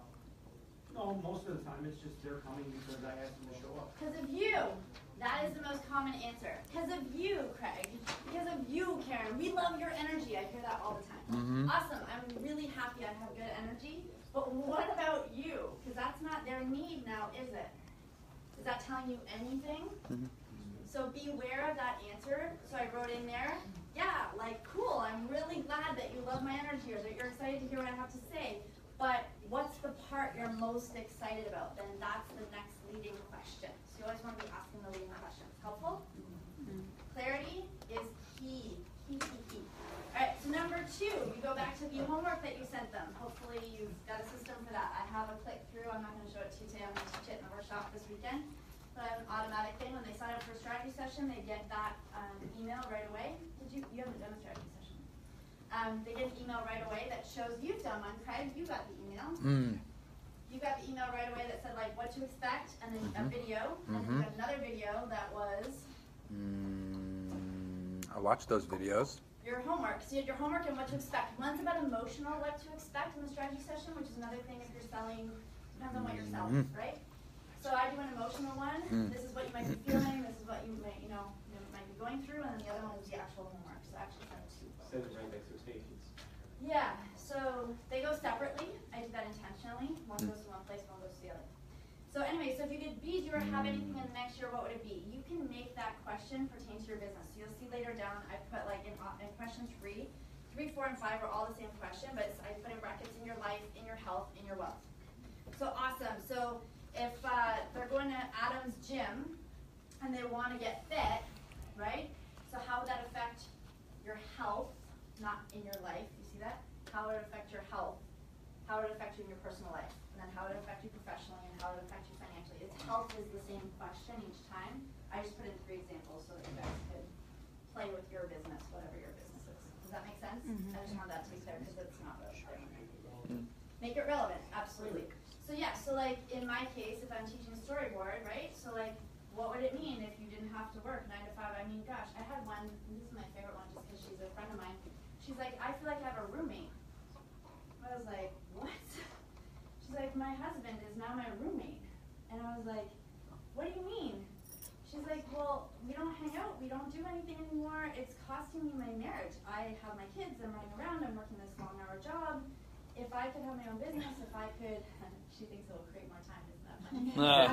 No, most of the time it's just they're coming because I asked them to show up. Because of you. That is the most common answer. Because of you, Craig. Because of you, Karen. We love your energy. I hear that all the time. Mhm. Awesome. I'm really happy I have good energy. But what about you? Because that's not their need now, is it? Is that telling you anything? So beware of that answer. So I wrote in there, yeah, like, cool. I'm really glad that you love my energy or that you're excited to hear what I have to say. But what's the part you're most excited about? Then that's the next leading question. So you always want to be asking the leading questions. Helpful? Clarity is key. Key, key, key. All right, so number two, we go back to the homework that you sent them. Hopefully you've got a system for that. I have a click through. I'm not going to show it to you today. I'm going to teach it in the workshop this weekend. But I have an automatic thing. When they sign up for a strategy session, they get that email right away. You haven't done a strategy session. They get an email right away that shows you've done one. Craig, you got the email. You got the email right away that said like what to expect, and then a video, and then you got another video that was I watch those videos. your homework. So you had your homework and what to expect. One's about emotional what to expect in the strategy session, which is another thing if you're selling, depends on what you're selling, right? So I do an emotional one. This is what you might be feeling, this is what you might, might be going through, and then the other one is the actual homework. So I actually sent two. Set the right expectations. Yeah, so they go separately. I do that intentionally. One goes to one place, one goes to the other. So anyway, so if you did B, do you have anything in the next year, what would it be? You can make that question pertain to your business. So you'll see later down, I put like in question 3, 4, and 5 are all the same question, but I put in brackets in your life, in your health, in your wealth. So awesome. So if they're going to Adam's gym and they want to get fit, right? So how would that affect your health, not in your life? You see that? How would it affect your health? How would it affect you in your personal life? And then how would it affect you professionally, and how would it affect you financially? Its health is the same question each time. I just put in 3 examples so that you guys could play with your business, whatever your business is. Does that make sense? I just want that to be clear because it's not really clear. Make it relevant, absolutely. So yeah, so like in my case, if I'm teaching storyboard, right? So like, what would it mean if you didn't have to work 9 to 5? I mean, gosh, I had one, and this is my favorite one just because she's a friend of mine. She's like, I feel like I have a roommate. I was like, what? She's like, my husband is now my roommate. And I was like, what do you mean? She's like, well, we don't hang out, we don't do anything anymore. It's costing me my marriage. I have my kids, I'm running around, I'm working this long-hour job. If I could have my own business, if I could, she thinks it will create more time, isn't that funny?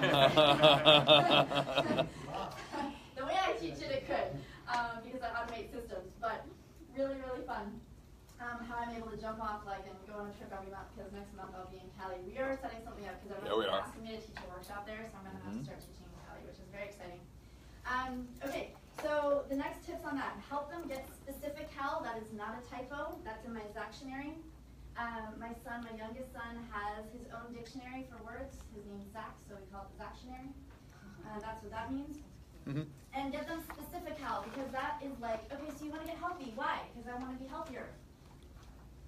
The way I teach it, it could, because I automate systems, but really, really fun. How I'm able to jump off and go on a trip every month, because next month I'll be in Cali. We are setting something up because everyone's asking me to teach a workshop there, so I'm going to have to start teaching in Cali, which is very exciting. Okay, so the next tips on that. Help them get specific how. That is not a typo. That's in my Zactionary. My youngest son, has his own dictionary for words. His name's Zach, so we call it the Zactionary. That's what that means. And get them specific how, because that is like, okay, so you want to get healthy. Why? Because I want to be healthier. Or in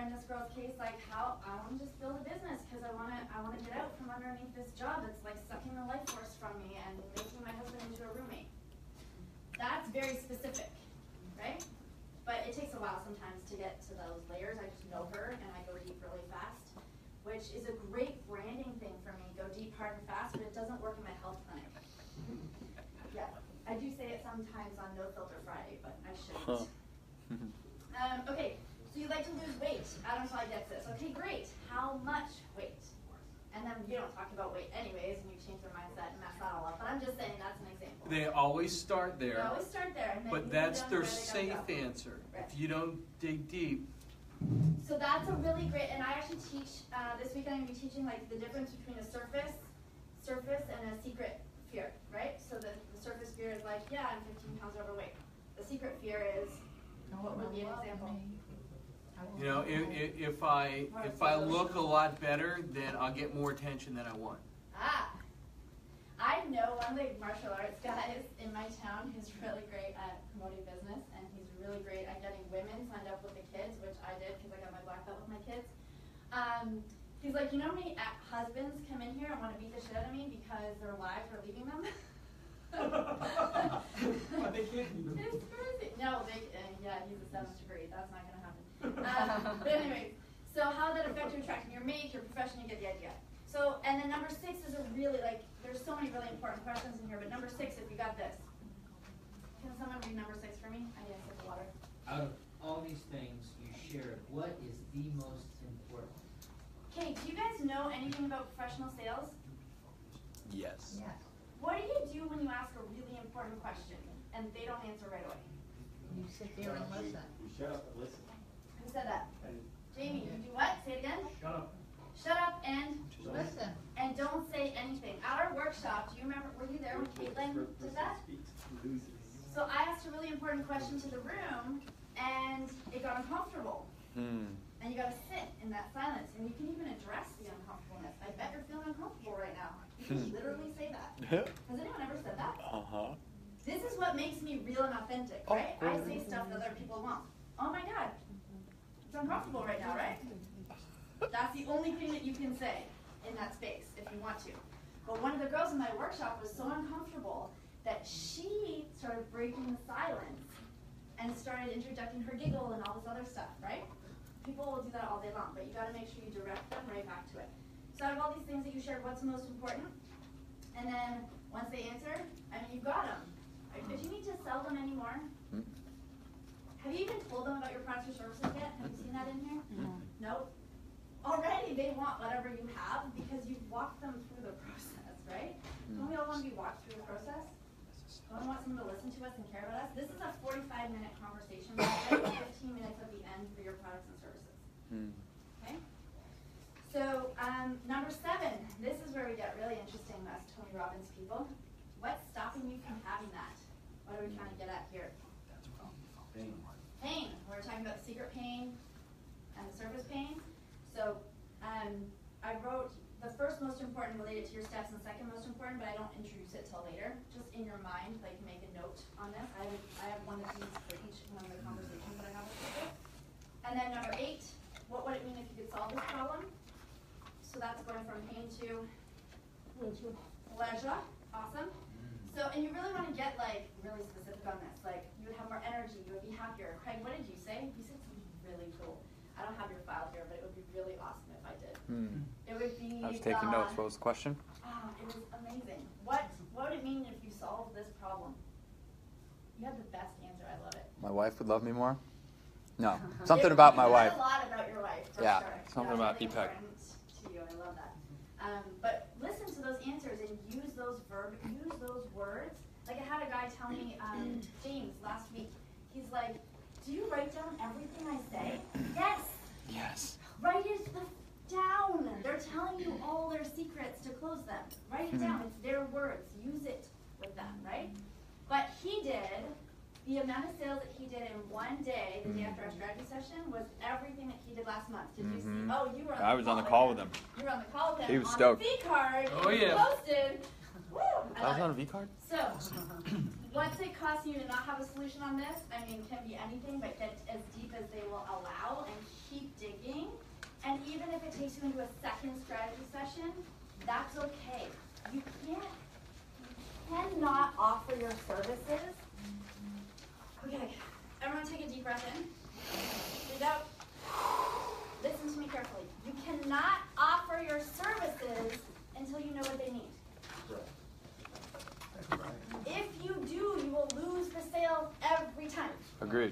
in this girl's case, like how I want to just build a business because I want to get out from underneath this job that's like sucking the life force from me and making my husband into a roommate. That's very specific, right? But it takes a while sometimes to get to those layers. I just know her and I go deep really fast, which is a great branding thing for me. Go deep, hard, and fast, but it doesn't work in my health clinic. Yeah, I do say it sometimes on No Filter Friday, but I shouldn't. Okay, so you like to lose weight. Adam probably gets this. Okay, great. How much weight? And then you don't talk about weight anyways, and you change their mindset and mess that all up. But I'm just saying that's an example. They always start there. They always start there. And then but that's their safe answer. Right. If you don't dig deep. So that's a really great, and I actually teach, this week I'm going to be teaching like the difference between a surface, and a secret fear, right? So the surface fear is like, yeah, I'm 15 pounds overweight. The secret fear is, what would be an example? You know, if I look a lot better, then I'll get more attention than I want. Ah, I know one of the martial arts guys in my town who's really great at promoting business, and he's really great at getting women signed up with the kids, which I did because I got my black belt with my kids. He's like, you know how many husbands come in here and want to beat the shit out of me because their wives are leaving them? But they can't do them. It's crazy. No, yeah, he's a 7th degree. That's not going to happen. But anyway, so how that affect your attraction, your mate, your profession, you get the idea. So, and then number 6 is a really, like, there's so many really important questions in here, but number 6, if you got this. Can someone read number 6 for me? I need a sip of water. Out of all these things you shared, what is the most important? Okay, do you guys know anything about professional sales? Yes. Yes. What do you do when you ask a really important question and they don't answer right away? You sit there and listen. You shut up and listen. Who said that? Jamie, you do what? Say it again? Shut up. Shut up and Listen. and don't say anything. At our workshop, do you remember, were you there when Caitlin did that? So I asked a really important question to the room and it got uncomfortable. And you got to sit in that silence, and you can even address the uncomfortableness. I bet you're feeling uncomfortable right now. You can literally say that. Has anyone ever said that? This is what makes me real and authentic, right? I say stuff that other people won't. Oh my God, it's uncomfortable right now, right? That's the only thing that you can say in that space if you want to. But one of the girls in my workshop was so uncomfortable that she started breaking the silence and started interjecting her giggle and all this other stuff, right? People will do that all day long, but you got to make sure you direct them right back to it. So out of all these things that you shared, what's the most important? And then once they answer, I mean, you got them. If you need to sell them anymore, have you even told them about your products or services yet? Have you seen that in here? Nope. Already they want whatever you have because you've walked them through the process, right? Don't we all want to be walked through the process? Don't we want someone to listen to us and care about us? This is a 45-minute conversation, but 15 minutes at the end for your products and services. Okay? So, number 7, this is where we get really interesting, us Tony Robbins people. What's stopping you from having that? What are we trying to get at here? Pain. Pain. We're talking about the secret pain and the surface pain. So, I wrote the first most important related to your steps and second most important, but I don't introduce it till later. Just in your mind, like make a note on this. I have one of these for each one of the conversations that I have with people. And then number 8, what would it mean if you could solve this problem? So that's going from pain to pleasure. Awesome. So, and you really want to get like really specific on this. Like you would have more energy, you would be happier. Craig, what did you say? You said something really cool. I don't have your file here, but it would be really awesome if I did. It would be. I was taking notes. What was the question? Oh, it was amazing. What would it mean if you solved this problem? You had the best answer. I love it. My wife would love me more? No. Something about my wife. A lot about your wife, for yeah. sure. Something about Deepak. Important to you. I love that. But listen to those answers and use those words. Like I had a guy tell me, James, last week. He's like, "Do you write down everything I say?" Yes. Yes. Write it down. They're telling you all their secrets to close them. Write it down. It's their words. Use it with them, right? But he did, the amount of sales that he did in one day, the day after our strategy session, was everything that he did last month. Did you see? Oh, you were on the call. I was on the call with him. You were on the call with him. He was on stoked. the V card. Oh, yeah. Posted. Woo! I was on a V card? So, what's it costing you to not have a solution on this? I mean, it can be anything, but get as deep as they will allow and keep digging takes you into a second strategy session, that's okay. You cannot offer your services. Okay, everyone take a deep breath in. Breathe out. Listen to me carefully. You cannot offer your services until you know what they need. If you do, you will lose the sale every time. Agreed.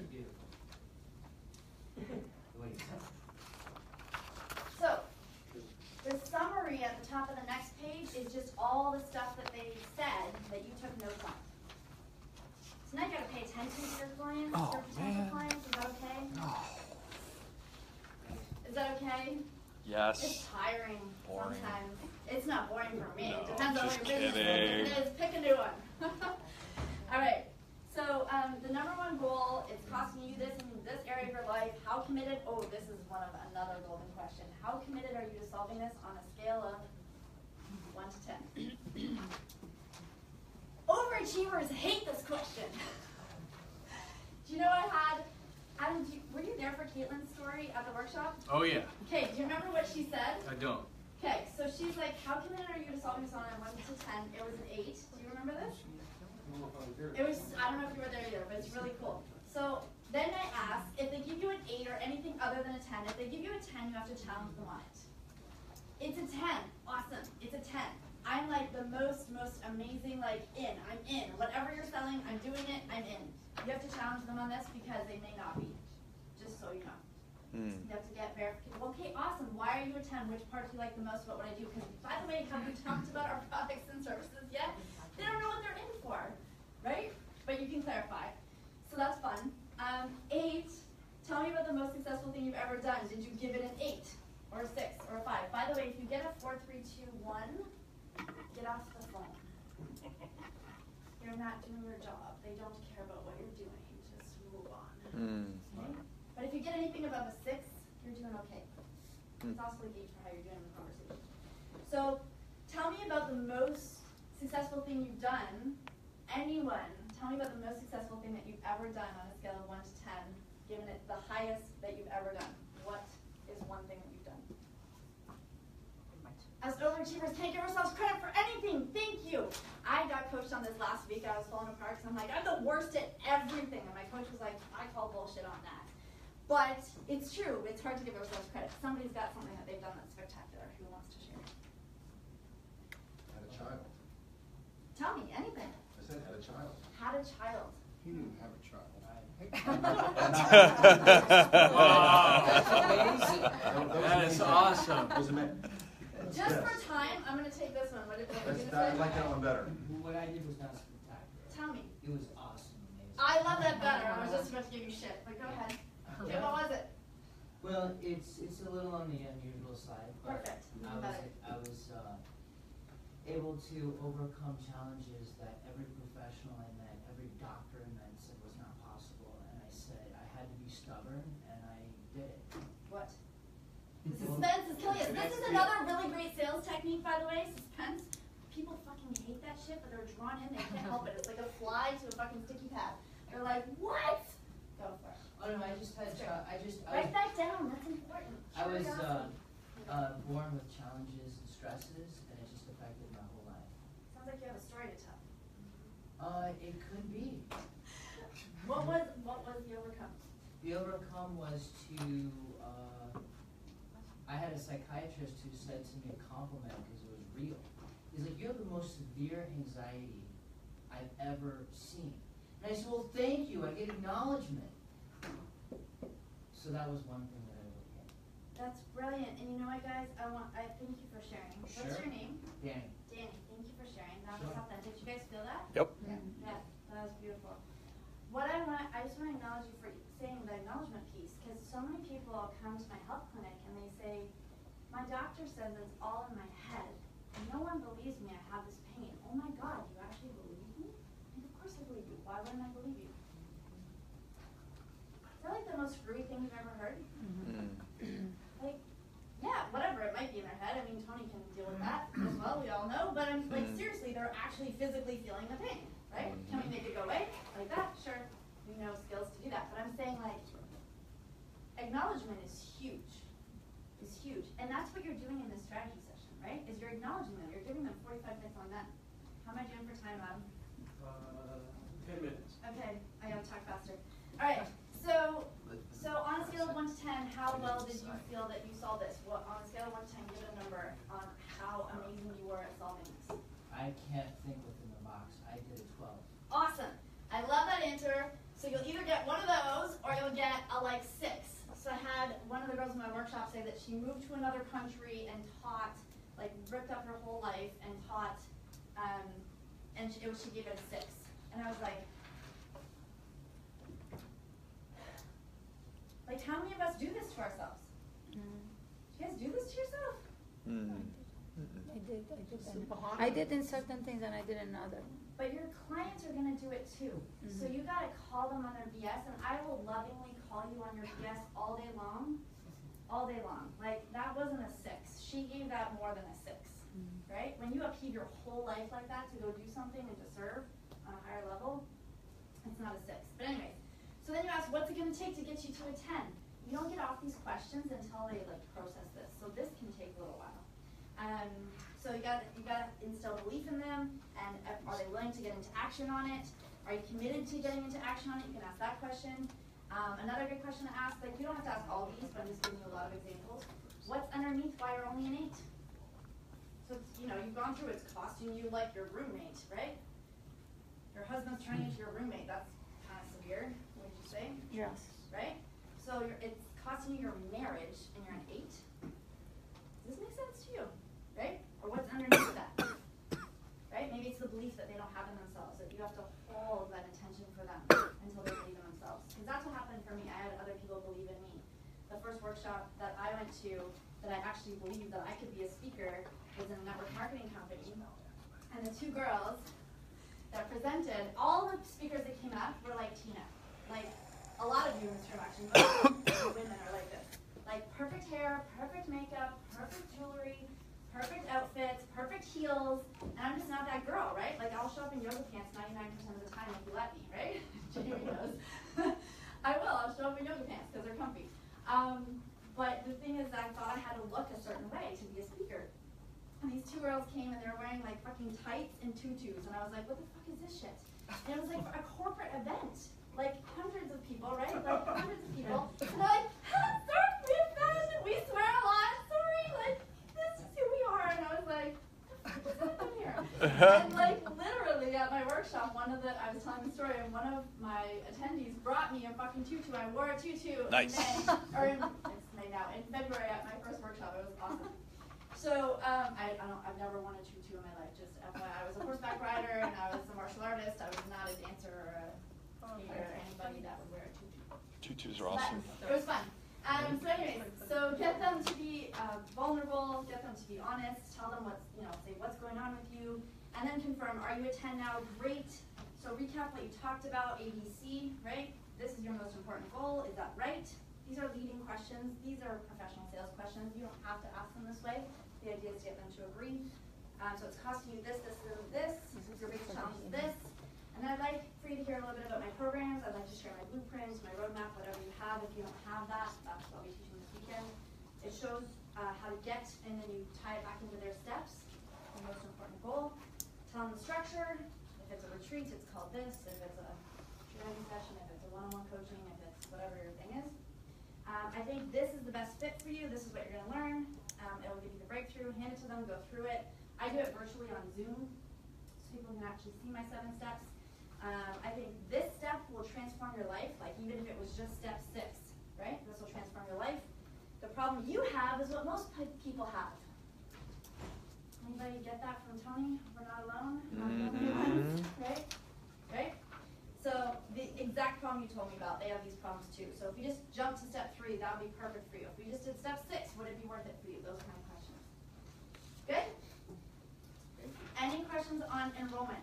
So, the summary at the top of the next page is just all the stuff that they said that you took notes on. So now you got to pay attention to your clients, your potential clients. Is that okay? Is that okay? Yes. It's tiring Boring. sometimes. It's not boring for me. No, It depends on just what your business kidding. is. If it is, pick a new one. All right. So the number one goal is costing you this in this area of your life. How committed? Oh, this is another golden question. How committed are you to solving this on a scale of 1 to 10? Overachievers hate this question. Do you know I had? Adam, were you there for Caitlin's story at the workshop? Oh yeah. Okay. Do you remember what she said? I don't. Okay. So she's like, "How committed are you to solving this on a 1 to 10?" It was an 8. Do you remember this? It was, I don't know if you were there either, but it's really cool. So then I asked, if they give you an 8 or anything other than a 10, if they give you a 10, you have to challenge them on it. It's a 10. Awesome. It's a 10. I'm like the most amazing, like I'm in. Whatever you're selling, I'm doing it, I'm in. You have to challenge them on this because they may not be. Just so you know. You have to get verification. Okay, awesome. Why are you a 10? Which part do you like the most about what I do? Because by the way, have we talked about our products and services yet? They don't know what they're in for, right? But you can clarify. So that's fun. 8, tell me about the most successful thing you've ever done. Did you give it an 8 or a 6 or a 5? By the way, if you get a 4, 3, 2, 1, get off the phone. You're not doing your job. They don't care about what you're doing. Just move on. Okay? But if you get anything above a 6, you're doing okay. It's also a gauge for how you're doing in the conversation. So tell me about the most successful thing you've done. Anyone, tell me about the most successful thing that you've ever done on a scale of 1 to 10, given it the highest that you've ever done. What is one thing that you've done? As overachievers, can't give ourselves credit for anything. Thank you. I got coached on this last week. I was falling apart because I'm like, I'm the worst at everything. And my coach was like, I call bullshit on that. But it's true. It's hard to give ourselves credit. Somebody's got something that they've done that's spectacular. Who wants to share? Had a child. Tell me anything. I said had a child. Had a child. He didn't have a child. That's amazing. That is awesome. It was a man. Just for time, I'm going to take this one. What did you I say? like that one better. What I did was not spectacular. Tell me. It was awesome, amazing. I love that better. I was just about to give you shit. But go ahead. Okay, what was it? Well, it's a little on the unusual side. But Perfect. I was able to overcome challenges that every professional I met, every doctor I met said was not possible. And I said I had to be stubborn, and I did it. What? Suspense is killing us. This is another really great sales technique, by the way. Suspense. People fucking hate that shit, but they're drawn in. They can't help it. It's like a fly to a fucking sticky pad. They're like, what? Go for it. Oh no, I just had Write that down. That's important. I was Curiosity. born with challenges and stresses, and it just affected my whole life. Sounds like you have a story to tell. It could be. What was the overcome? The overcome was to. I had a psychiatrist who said to me a compliment because it was real. He's like, "You have the most severe anxiety I've ever seen." And I said, "Well, thank you. I get acknowledgement." So that was one thing that I overcame. That's brilliant. And you know what, guys? I thank you for sharing. What's your name? Danny. Danny, thank you for sharing. That was authentic. Did you guys feel that? Yep. Yeah, that was beautiful. I just want to acknowledge you for saying the acknowledgement piece, because so many people come to my health clinic and they say, my doctor says it's all in my head. And no one believes me I have this pain. Oh my God, you actually believe me? And of course I believe you. Why wouldn't I believe you? Is that like the most screwy thing you've ever heard? Like, yeah, whatever, it might be in their head. I mean, Tony can deal with that as well, we all know. But I'm like, seriously, they're actually physically feeling the pain, right? Can we make it go away? Like that? Sure. We know skills to do that. But I'm saying, like, acknowledgement is huge. Is huge. And that's what you're acknowledging them. You're giving them 45 minutes on them. How am I doing for time, Adam? 10 minutes. Okay, I gotta talk faster. All right, so on a scale of 1 to 10, how well did you feel that you solved this? Well, on a scale of 1 to 10, give it a number on how amazing you were at solving this. I can't think within the box. I did a 12. Awesome. I love that answer. So you'll either get one of those or you'll get a like 6. So I had one of the girls in my workshop say that she moved to another country and taught, like ripped up her whole life and taught, and she gave it a 6. And I was like, how many of us do this to ourselves? Do you guys do this to yourself? I did. I did in certain things and I did in other. But your clients are going to do it too. So you got to call them on their BS, and I will lovingly call you on your BS all day long. All day long. Like, that wasn't a 6. She gave that more than a 6, right? When you upheave your whole life like that to go do something and to serve on a higher level, it's not a 6. But anyways, so then you ask, what's it going to take to get you to a 10? You don't get off these questions until they like process this. So this can take a little while. So you got to instill belief in them, and are they willing to get into action on it? Are you committed to getting into action on it? You can ask that question. Another good question to ask, like you don't have to ask all of these, but I'm just giving you a lot of examples. What's underneath why you're only an 8? So it's, you've gone through, it's costing you like your roommate, right? Your husband's turning into your roommate. That's kind of severe, would you say? Yes. Right? So it's costing you your marriage, and you're an 8. Does this make sense to you? Right? Or what's underneath that? Right? Maybe it's the belief that they don't have in themselves, that you have to hold that intention for them until they believe in themselves. Because that's what happened for me. I had other people believe in me. The first workshop that I went to that I actually believed that I could be a speaker was in a network marketing company. And the 2 girls that presented, all the speakers that came up were like Tina. Like, a lot of you in this room actually, most women are like this. Like perfect hair, perfect makeup, perfect jewelry, perfect outfits, perfect heels, and I'm just not that girl, right? Like I'll show up in yoga pants 99% of the time if you let me, right? Jamie knows. I will, I'll show up in yoga pants because they're comfy. But the thing is that I thought I had to look a certain way to be a speaker. And these 2 girls came and they were wearing like fucking tights and tutus, and I was like, what the fuck is this shit? And it was like a corporate event. Like hundreds of people, right? Like hundreds of people. And they're like, sorry, we're fashion, we swear a lot, sorry, like, this is who we are. And I was like, what the fuck is happening here? And like literally at my workshop, I was telling the story, and one of my attendees brought me a fucking tutu. I wore a tutu nice. in May, it's May now, in February at my first workshop. It was awesome. So I've never worn a tutu in my life, just FYI. I was a horseback rider and I was a martial artist. I was not a dancer or a anybody that would wear a tutu. Tutus are awesome. It was fun. So anyways, so get them to be vulnerable, get them to be honest, tell them say what's going on with you, and then confirm, are you a 10 now? Great. So recap what you talked about, ABC, right? This is your most important goal, is that right? These are leading questions. These are professional sales questions. You don't have to ask them this way. The idea is to get them to agree. So it's costing you this, this, and this. Your biggest challenge is this. And I'd like for you to hear a little bit about my programs. I'd like to share my blueprints, my roadmap, whatever you have. If you don't have that, that's what I'll be teaching this weekend. It shows how to get, and then you tie it back into their steps, the most important goal. Tell them the structure. If it's a retreat, it's called this. If it's a training session, if it's a one-on-one coaching, if it's whatever your thing is. I think this is the best fit for you. This is what you're going to learn. It will give you the breakthrough. Hand it to them. Go through it. I do it virtually on Zoom, so people can actually see my 7 steps. I think this step will transform your life, like even if it was just step 6, right? This will transform your life. The problem you have is what most people have. Anybody get that from Tony? We're not alone? Right? Right? So the exact problem you told me about, they have these problems too. So if you just jump to step 3, that would be perfect for you. If we just did step 6, would it be worth it for you? Those kind of questions. Good? Any questions on enrollment?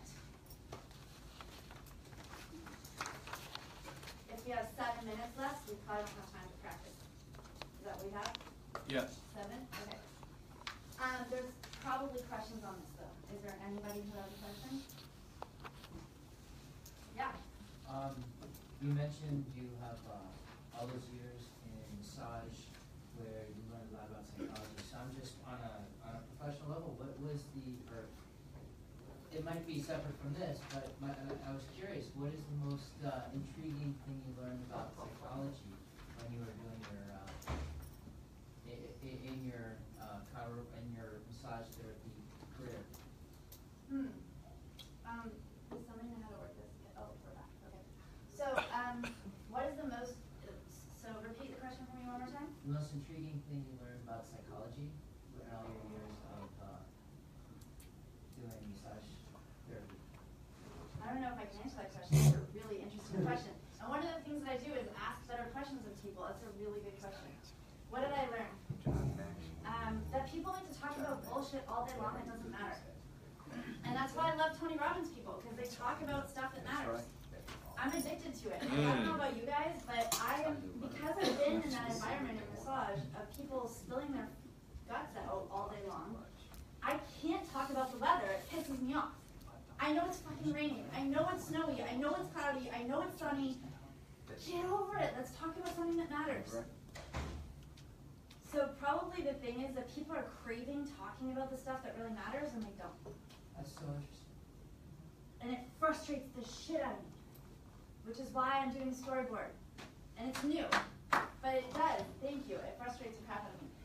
If we have 7 minutes left, we probably don't have time to practice. Is that what we have? Yes. 7? Okay. There's probably questions on this though. Is there anybody who has a question? Yeah. You mentioned you have all those years in massage where you learned a lot about psychology. So I'm just on a professional level, what it might be separate from this, but I was curious, what is the most intriguing thing you learned about psychology when you were doing your in your massage therapy career? Does somebody know how to work this? Oh, we're back. Okay. So, what is the most? So, repeat the question for me one more time. The most intriguing thing you learned about psychology in all your years of doing massage therapy? I don't know if I can answer that question. It's a really interesting question. And one of the things that I do is ask better questions of people. That's a really good question. What did I learn? That people like to talk about bullshit all day long. It doesn't matter. And that's why I love Tony Robbins people, because they talk about stuff that matters. I'm addicted to it. I don't know about you guys, but I am, because I've been in that environment in massage of people spilling their guts out all day long, I can't talk about the weather. It pisses me off. I know it's fucking raining. I know it's snowy. I know it's cloudy. I know it's sunny. Get over it. Let's talk about something that matters. So probably the thing is that people are craving talking about the stuff that really matters, and they don't. That's so interesting. And it frustrates the shit out of me, which is why I'm doing storyboard. And it's new, but it does. Thank you. It frustrates the crap out of me.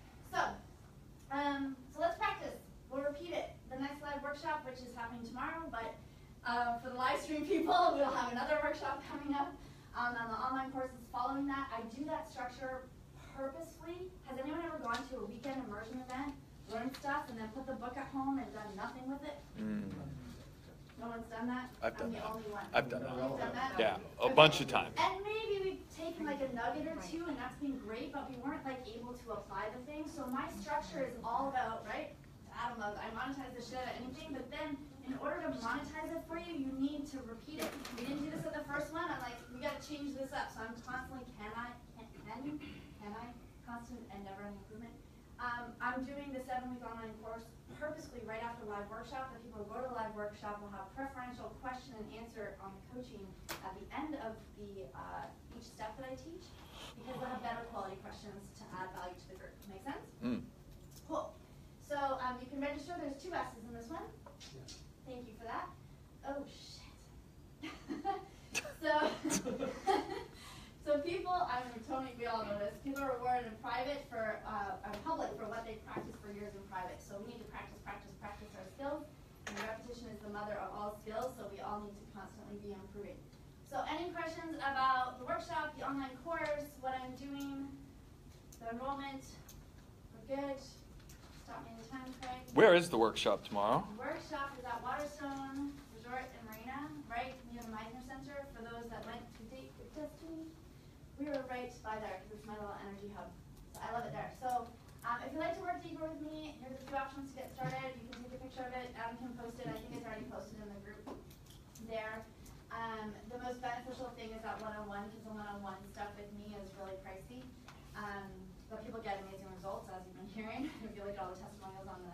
So let's practice. We'll repeat it. The next live workshop, which is happening tomorrow, but for the live stream people, we'll have another workshop coming up on the online courses following that. I do that structure purposefully. Has anyone ever gone to a weekend immersion event, learned stuff, and then put the book at home and done nothing with it? No one's done that? I've done that. I'm the only one. I've done that. You've done that? Yeah, a bunch of times. And maybe we've taken like a nugget or two, and that's been great, but we weren't like able to apply the thing. So my structure is all about, right? Adam loves, I monetize the shit out of anything, but then in order to monetize it for you, you need to repeat it. We didn't do this at the first one. I'm like, we got to change this up. So I'm constantly, can I, constant and never-ending improvement. I'm doing the 7-week online course purposely right after live workshop. The people who go to the live workshop will have preferential question and answer on the coaching at the end of the each step that I teach, because they'll have better quality questions to add value to the group. Make sense? Cool. So you can register. There's 2 S's in this one. Thank you for that. Oh shit. So people, I mean, Tony, we all know this. People are rewarded in private for, public for what they practice for years in private. So we need to practice our skills. And repetition is the mother of all skills. So we all need to constantly be improving. So any questions about the workshop, the online course, what I'm doing, the enrollment? We're good. Stop me anytime, Craig. Where is the workshop tomorrow? The workshop is at Waterstone Resort and Marina, right near the Meisner Center. For those that went to Date with Destiny, we were right by there because it's my little energy hub. So I love it there. So if you'd like to work deeper with me, here's a few options to get started. You can take a picture of it. Adam can post it. I think it's already posted in the group there. The most beneficial thing is that one-on-one, because the one-on-one stuff with me is really pricey. But people get amazing results, as you've been hearing. If you look at all the testimonials on the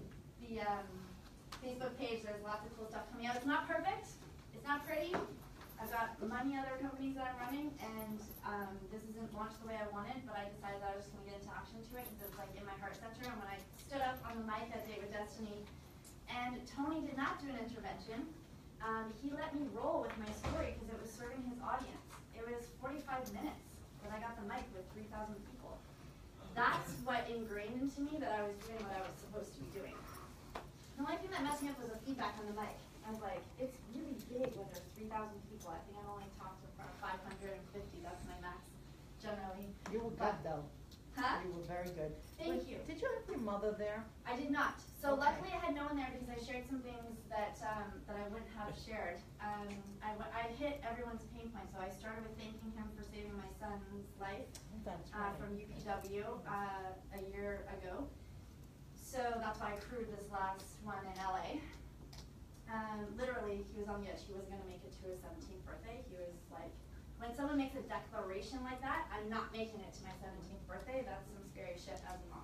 Facebook page, there's lots of cool stuff coming out. It's not perfect. It's not pretty. I've got many other companies that I'm running, and this isn't launched the way I wanted, but I decided that I was just going to get into action to it because it's like in my heart center. And when I stood up on the mic at Date with Destiny, and Tony did not do an intervention, he let me roll with my story because it was serving his audience. It was 45 minutes that I got the mic with 3,000 people. That's what ingrained into me that I was doing what I was supposed to be doing. The only thing that messed me up was the feedback on the mic. I was like, it's really big when there's 3,000 people. I think I've only talked to 550. That's my max, generally. You were good, though. Huh? You were very good. Thank you. Did you have your mother there? I did not. So Okay. luckily I had no one there because I shared some things that that I wouldn't have shared. I hit everyone's pain point. So I started with thanking him for saving my son's life from UPW a year ago. So that's why I crewed this last one in LA. Literally, he was on the edge. He wasn't going to make it to his 17th birthday. He was like, when someone makes a declaration like that, I'm not making it to my 17th birthday. That's some scary shit as a mom.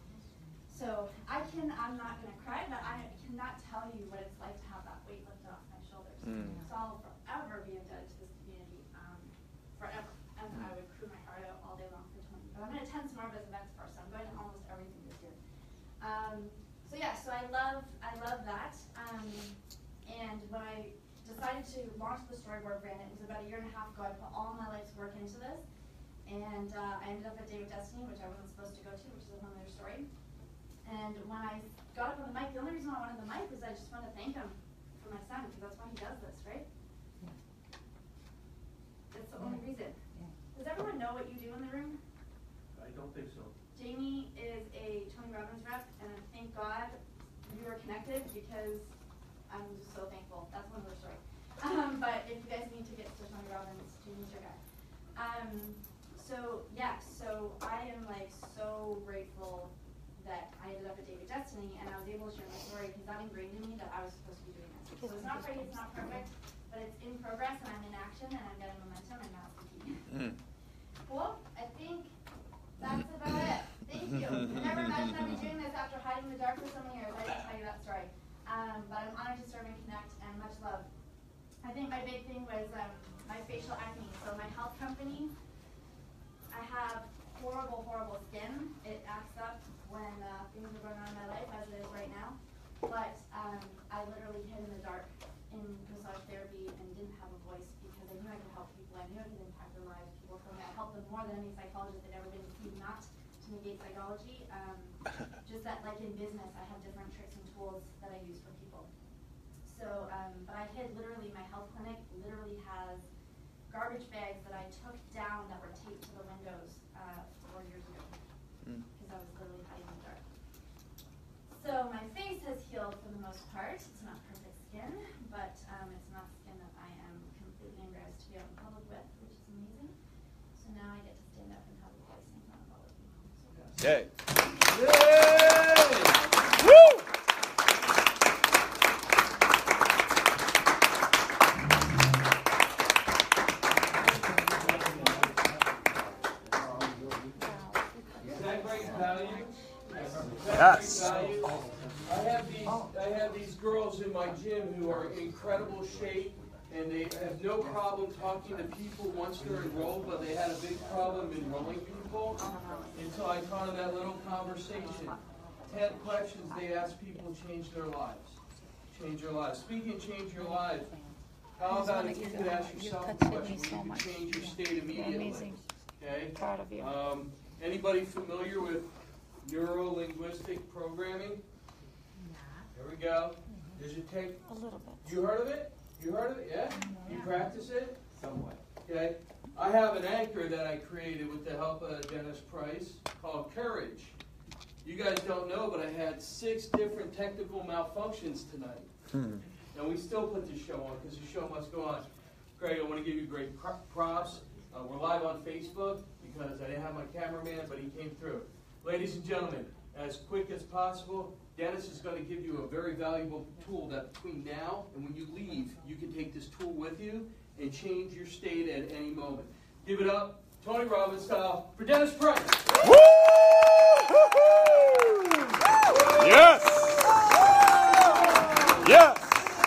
So I'm not going to cry, but I cannot tell you what it's like to have that weight lifted off my shoulders. So I'll forever be indebted to this community, forever. And I would crew my heart out all day long for Tony. But I'm going to attend some more of his events first. I'm going to almost everything this year. So yeah, so I love that. storyboard brand. It was about 1.5 years ago. I put all my life's work into this. And I ended up at Day of Destiny, which I wasn't supposed to go to, which is a whole other story. And when I got up on the mic, the only reason I wanted the mic was I just wanted to thank him for my son, because that's why he does this, right? That's the only reason. Does everyone know what you do in the room? I don't think so. Jamie is a Tony Robbins rep, and thank God we were connected, because I'm just so thankful. That's one other story. But if you guys need to get to Tony Robbins, Jamie's your guy. So I am like so grateful that I ended up at Day of Destiny, and I was able to share my story, because that ingrained in me that I was supposed to be doing this. So it's not great, it's not perfect, but it's in progress, and I'm in action, and I'm getting momentum, and now it's the key. Cool? I think that's about it. Thank you. Never imagined I'd be doing this after hiding in the dark for so many years. I didn't tell you that story. But I'm honored to serve and connect, and much love. I think my big thing was my facial acne. So my health company, I have horrible, horrible skin. It acts up when things are going on in my life, as it is right now. But I literally hid in the dark in massage therapy and didn't have a voice, because I knew I could help people. I knew I could impact their lives. People told me I helped them more than any psychologist had ever been to see, not to negate psychology. Just that, like in business, I have different tricks and tools that I use for people. So, but I hid literally, my health clinic literally has garbage bags that I took down that were taped to the windows 4 years ago, because I was literally hiding in the dark. So my face has healed for the most part. It's not perfect skin, but it's not skin that I am completely embarrassed to be out in public with, which is amazing. So now I get to stand up and have a voice in front of all of you. So Yay! Woo! Yes. I have these girls in my gym who are in incredible shape, and they have no problem talking to people once they're enrolled, but they had a big problem enrolling people until I taught them that little conversation. 10 questions they ask people to change their lives. Change your lives. Speaking of change your life, how about if you could ask yourself a question where you could change your state immediately? Okay? Proud of you. Anybody familiar with neuro-linguistic programming? There we go. Does it take a little bit? You heard of it? You heard of it? Yeah? You practice it? Somewhat. Okay. I have an anchor that I created with the help of Dennis Price called Courage. You guys don't know, but I had 6 different technical malfunctions tonight. And we still put the show on because the show must go on. Greg, I want to give you great props. We're live on Facebook because I didn't have my cameraman, but he came through. Ladies and gentlemen, as quick as possible, Dennis is going to give you a very valuable tool that between now and when you leave, you can take this tool with you and change your state at any moment. Give it up, Tony Robbins style, for Dennis Price. Woo! Yes! Yes!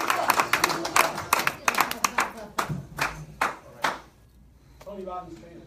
Tony Robbins trainer.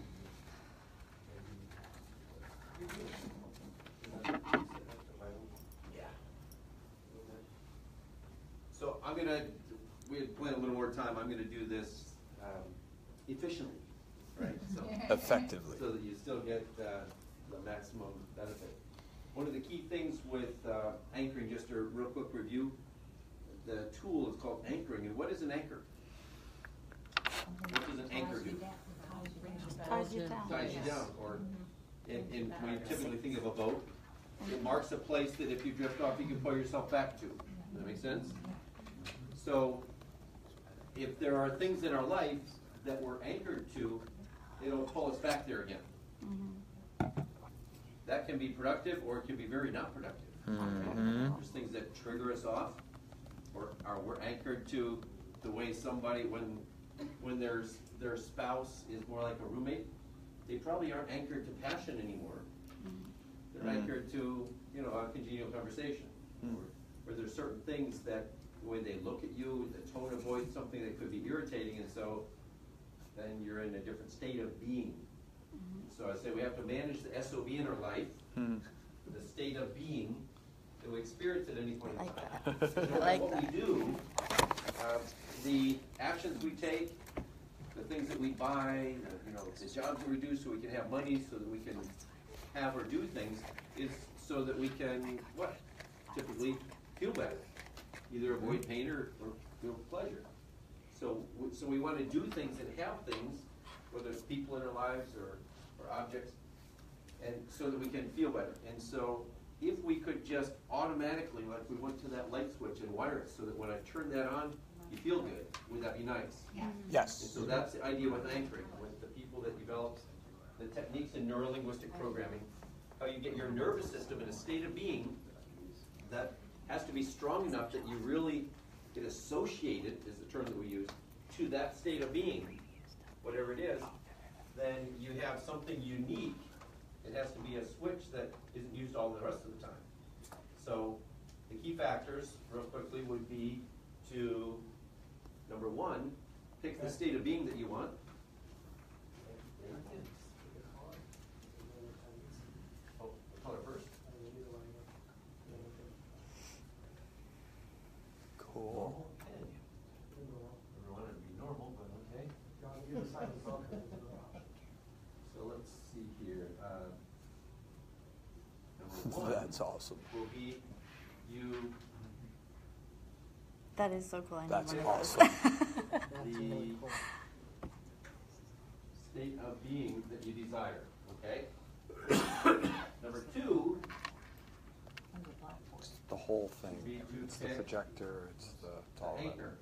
So we had planned a little more time. I'm gonna do this efficiently, right? So, Effectively. so that you still get the maximum benefit. One of the key things with anchoring, just a real quick review, the tool is called anchoring. And what is an anchor? What does an anchor do? Ties you down. Ties you down. Or when you typically think of a boat, it marks a place that if you drift off, you can pull yourself back to. Does that make sense? So if there are things in our life that we're anchored to, it'll pull us back there again. That can be productive or it can be very not productive. There's things that trigger us off, or we're anchored to the way somebody, when their spouse is more like a roommate, they probably aren't anchored to passion anymore. They're anchored to, a congenial conversation. Or there's certain things that the way they look at you, the tone of voice, something that could be irritating, and so then you're in a different state of being. So I say we have to manage the SOB in our life, the state of being that we experience at any point in time. I like what that. we do The actions we take, the things that we buy, the jobs we do so we can have money, so that we can have or do things, is so that we can, what? Typically feel better. Either avoid pain or feel pleasure. So we want to do things and have things, whether it's people in our lives or objects, and so that we can feel better. And so if we could just automatically, like we went to that light switch and wire it so that when I turn that on, you feel good, would that be nice? Yeah. Yes. And so that's the idea with anchoring, with the people that developed the techniques in neurolinguistic programming, how you get your nervous system in a state of being that has to be strong enough that you really get associated, is the term that we use, to that state of being, whatever it is. Then you have something unique. It has to be a switch that isn't used all the rest of the time. So the key factors, real quickly, would be to, number one, pick the state of being that you want. Oh, color first. Cool. Never wanted to be normal, but okay. So let's see here. Number one. That's awesome. Will be you. That is so cool. I need That's one of those. awesome. The state of being that you desire. Okay. Number two. It's the whole thing. Be to It's the pick projector. It's all of it. anchor.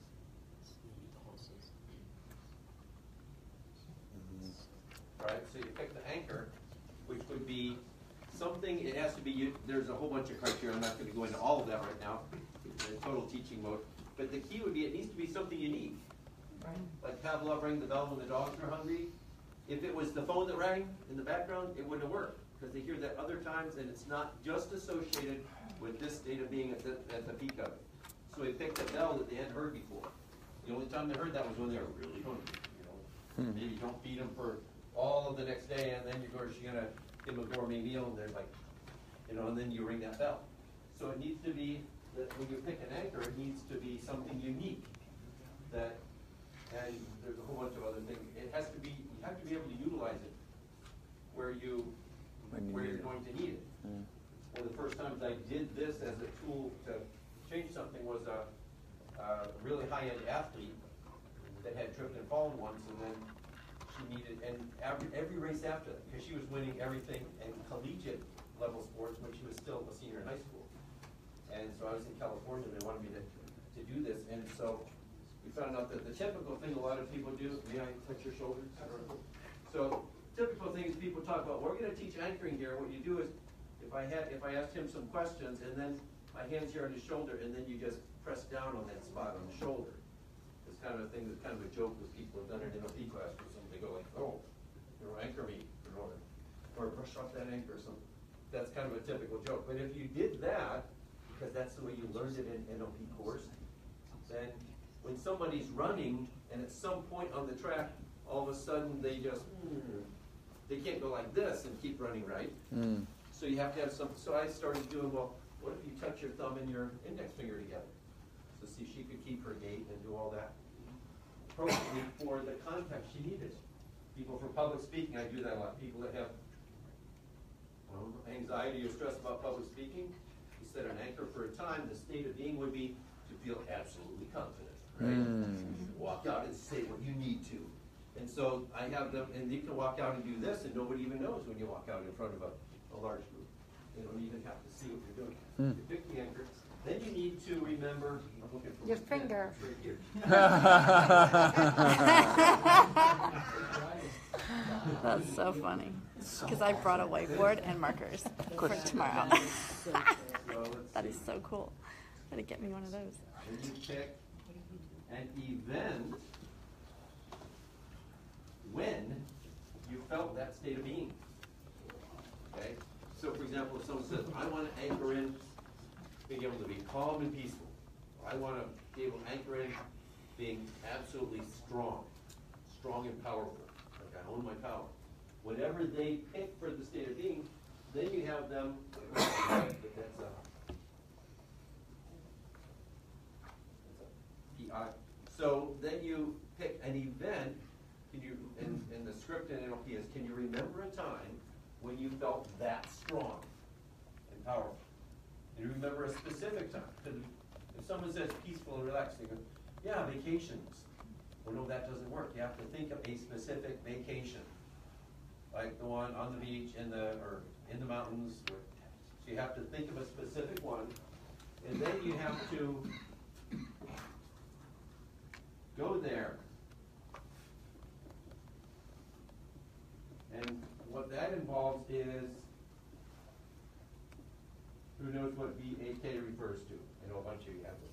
Right, so you pick the anchor, which would be something, it has to be, there's a whole bunch of criteria, I'm not going to go into all of that right now, in total teaching mode, but the key would be it needs to be something unique. Like Pavlov rang the bell when the dogs were hungry. If it was the phone that rang in the background, it wouldn't have worked, because they hear that other times, and it's not just associated with this state of being at the peak of it. So they picked a bell that they hadn't heard before. The only time they heard that was when they were really hungry. Maybe you don't feed them for all of the next day, and then you're going to give them a gourmet meal, and they're like, and then you ring that bell. So it needs to be, that when you pick an anchor, it needs to be something unique. That, and there's a whole bunch of other things. It has to be, you have to be able to utilize it where you're going to need it. One of the first times I did this as a tool to change something was a really high-end athlete that had tripped and fallen once, and then she needed, and every race after that, because she was winning everything in collegiate level sports when she was still a senior in high school. And so I was in California, and they wanted me to do this, and so we found out that the typical thing a lot of people do, may I touch your shoulders? So typical things people talk about, we're going to teach anchoring here. What you do is, if I asked him some questions, and then my hand's here on his shoulder, and then you just press down on that spot on the shoulder. It's kind of a thing that's kind of a joke with people who've done it in NLP class, where they go like, oh, anchor me, or brush off that anchor or something. That's kind of a typical joke. But if you did that, because that's the way you learned it in NLP course, then when somebody's running, and at some point on the track, all of a sudden they just, they can't go like this and keep running right. So you have to have some, so I started doing, well, what if you touch your thumb and your index finger together? So see, she could keep her gait and do all that appropriately for the context she needed. People for public speaking, I do that a lot. People that have anxiety or stress about public speaking, you set an anchor for a time. The state of being would be to feel absolutely confident, right? Walk out and say what you need to. And so I have them, and you can walk out and do this, and nobody even knows when you walk out in front of a large group. You don't even have to see what you're doing. You pick the anchor. Then you need to remember, I'm looking for your finger. That's so funny. Because I brought a whiteboard and markers for tomorrow. That is so cool. Gotta get me one of those. And you pick an event when you felt that state of being. Okay? So for example, if someone says, I want to anchor in being able to be calm and peaceful. I want to be able to anchor in being absolutely strong and powerful. Like I own my power. Whatever they pick for the state of being, then you have them, but that's a So then you pick an event. Can you, in the script in NLP is, can you remember a time when you felt that strong and powerful? Can you remember a specific time? Because if someone says peaceful and relaxed, they go, yeah, vacations. Well, no, that doesn't work. You have to think of a specific vacation, like the one on the beach or in the mountains. So you have to think of a specific one, and then you have to go there. And what that involves is, who knows what VAK refers to? I know a bunch of you have this.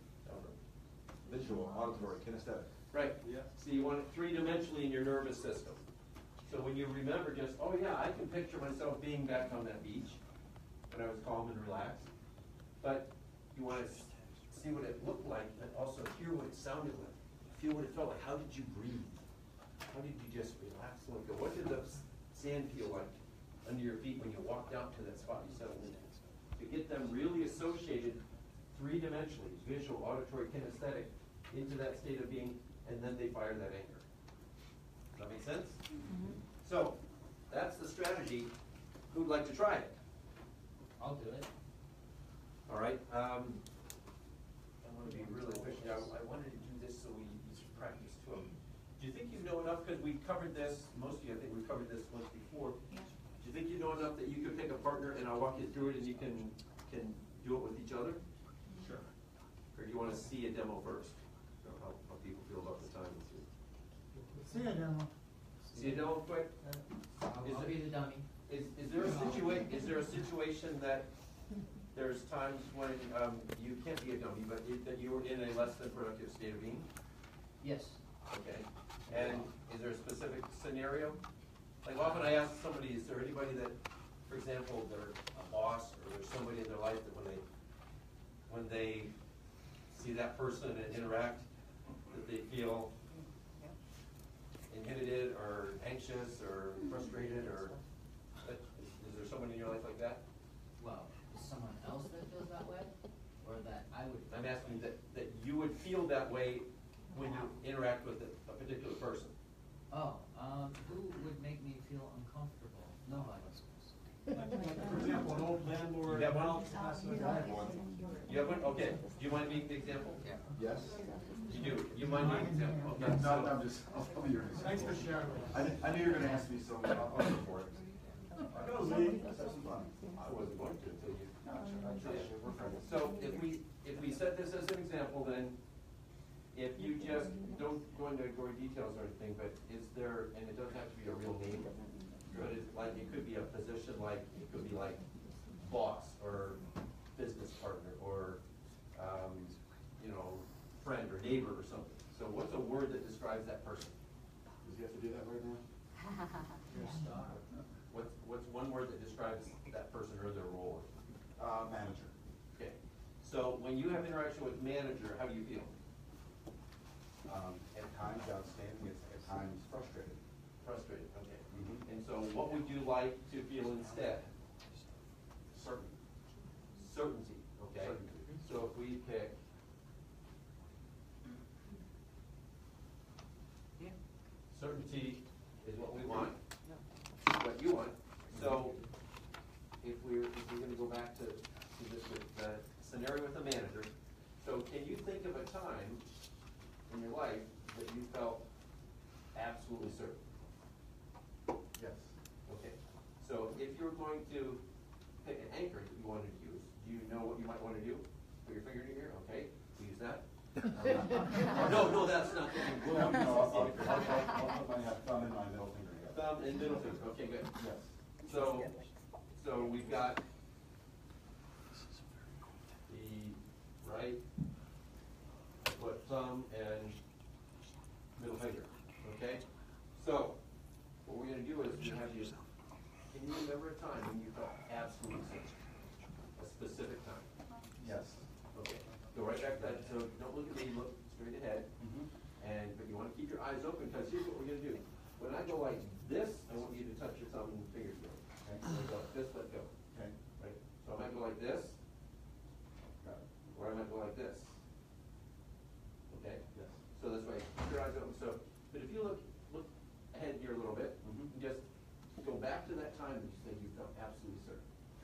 Visual, auditory, kinesthetic. Right. Yeah. So you want it three-dimensionally in your nervous system. So when you remember just, oh yeah, I can picture myself being back on that beach when I was calm and relaxed. But you want to see what it looked like, but also hear what it sounded like. Feel what it felt like. How did you breathe? How did you just relax and let go? What did the sand feel like under your feet when you walked out to that spot you settled in? To get them really associated three-dimensionally, visual, auditory, kinesthetic, into that state of being, and then they fire that anchor. Does that make sense? Mm-hmm. So, that's the strategy. Who'd like to try it? I'll do it. All right. I want to be really efficient. I wanted to do this so we practice too. Do you think you know enough? Because we covered this, most of you, I think we covered this once before. Yeah. Do you think you know enough that you could pick a partner and I'll walk you through it and you can do it with each other? Sure. Or do you want to see a demo first? How people feel about the time with you. See a demo. See a demo quick? I'll be the dummy. Is there a situation that there's times when you can't be a dummy, but that you were in a less than productive state of being? Yes. Okay. And is there a specific scenario? Like often I ask somebody, is there anybody that, for example, they're a boss or there's somebody in their life that when they see that person and interact, that they feel inhibited or anxious or frustrated, or is there someone in your life like that? Well, is someone else that feels that way, or that I would? I'm asking that you would feel that way when you interact with a particular person. Oh, who would make me feel uncomfortable? Nobody. For example, an old landlord. You have one? I have one. You have one? Okay. Do you mind being the example? Yeah. Yes. You do. You mind being the example? Okay. No, I'm just, I'll tell you your example. Thanks for sharing. I knew you were going to ask me, so I'll go for it. Go, Lee. Let's have some fun. I wasn't going to until you. No, I trust you. We're friends. So if we set this as an example, then if you just don't go into gory details or anything, but is there, and it doesn't have to be a real name, but it's like it could be a position, like it could be like boss or business partner or friend or neighbor or something. So what's a word that describes that person? Does he have to do that right now? You're a star. What's one word that describes that person or their role? Manager. Okay. So when you have interaction with manager, how do you feel? At times outstanding, at times frustrated. Frustrated, okay. Mm-hmm. And so what would you like to feel instead? Certainty, okay? Certainty. So if we pick certainty is what we want, what you want. So if we're going to go back to this with the scenario with the manager, so can you think of a time in your life that you felt absolutely certain? Yes. Okay. So if you're going to pick an anchor that you wanted to use, do you know what you might want to do? Put your finger in your ear. Okay. We use that. No, that's not the thing. I'll put my thumb and my middle finger together. Thumb and middle finger. Okay, good. Yes. So we've got the right foot, thumb, and middle finger. Okay? So what we're going to do is we have you. Can you remember a time when you felt absolutely certain? A specific time? Yes. Okay. Go right back to that. So don't look at me, look straight ahead. But you want to keep your eyes open, because here's what we're going to do. When I go like this, I want you to touch your thumb and fingers together. Okay? So go like this, let go. Okay. Right? So I might go like this, or I might go like this. Okay? Yes. So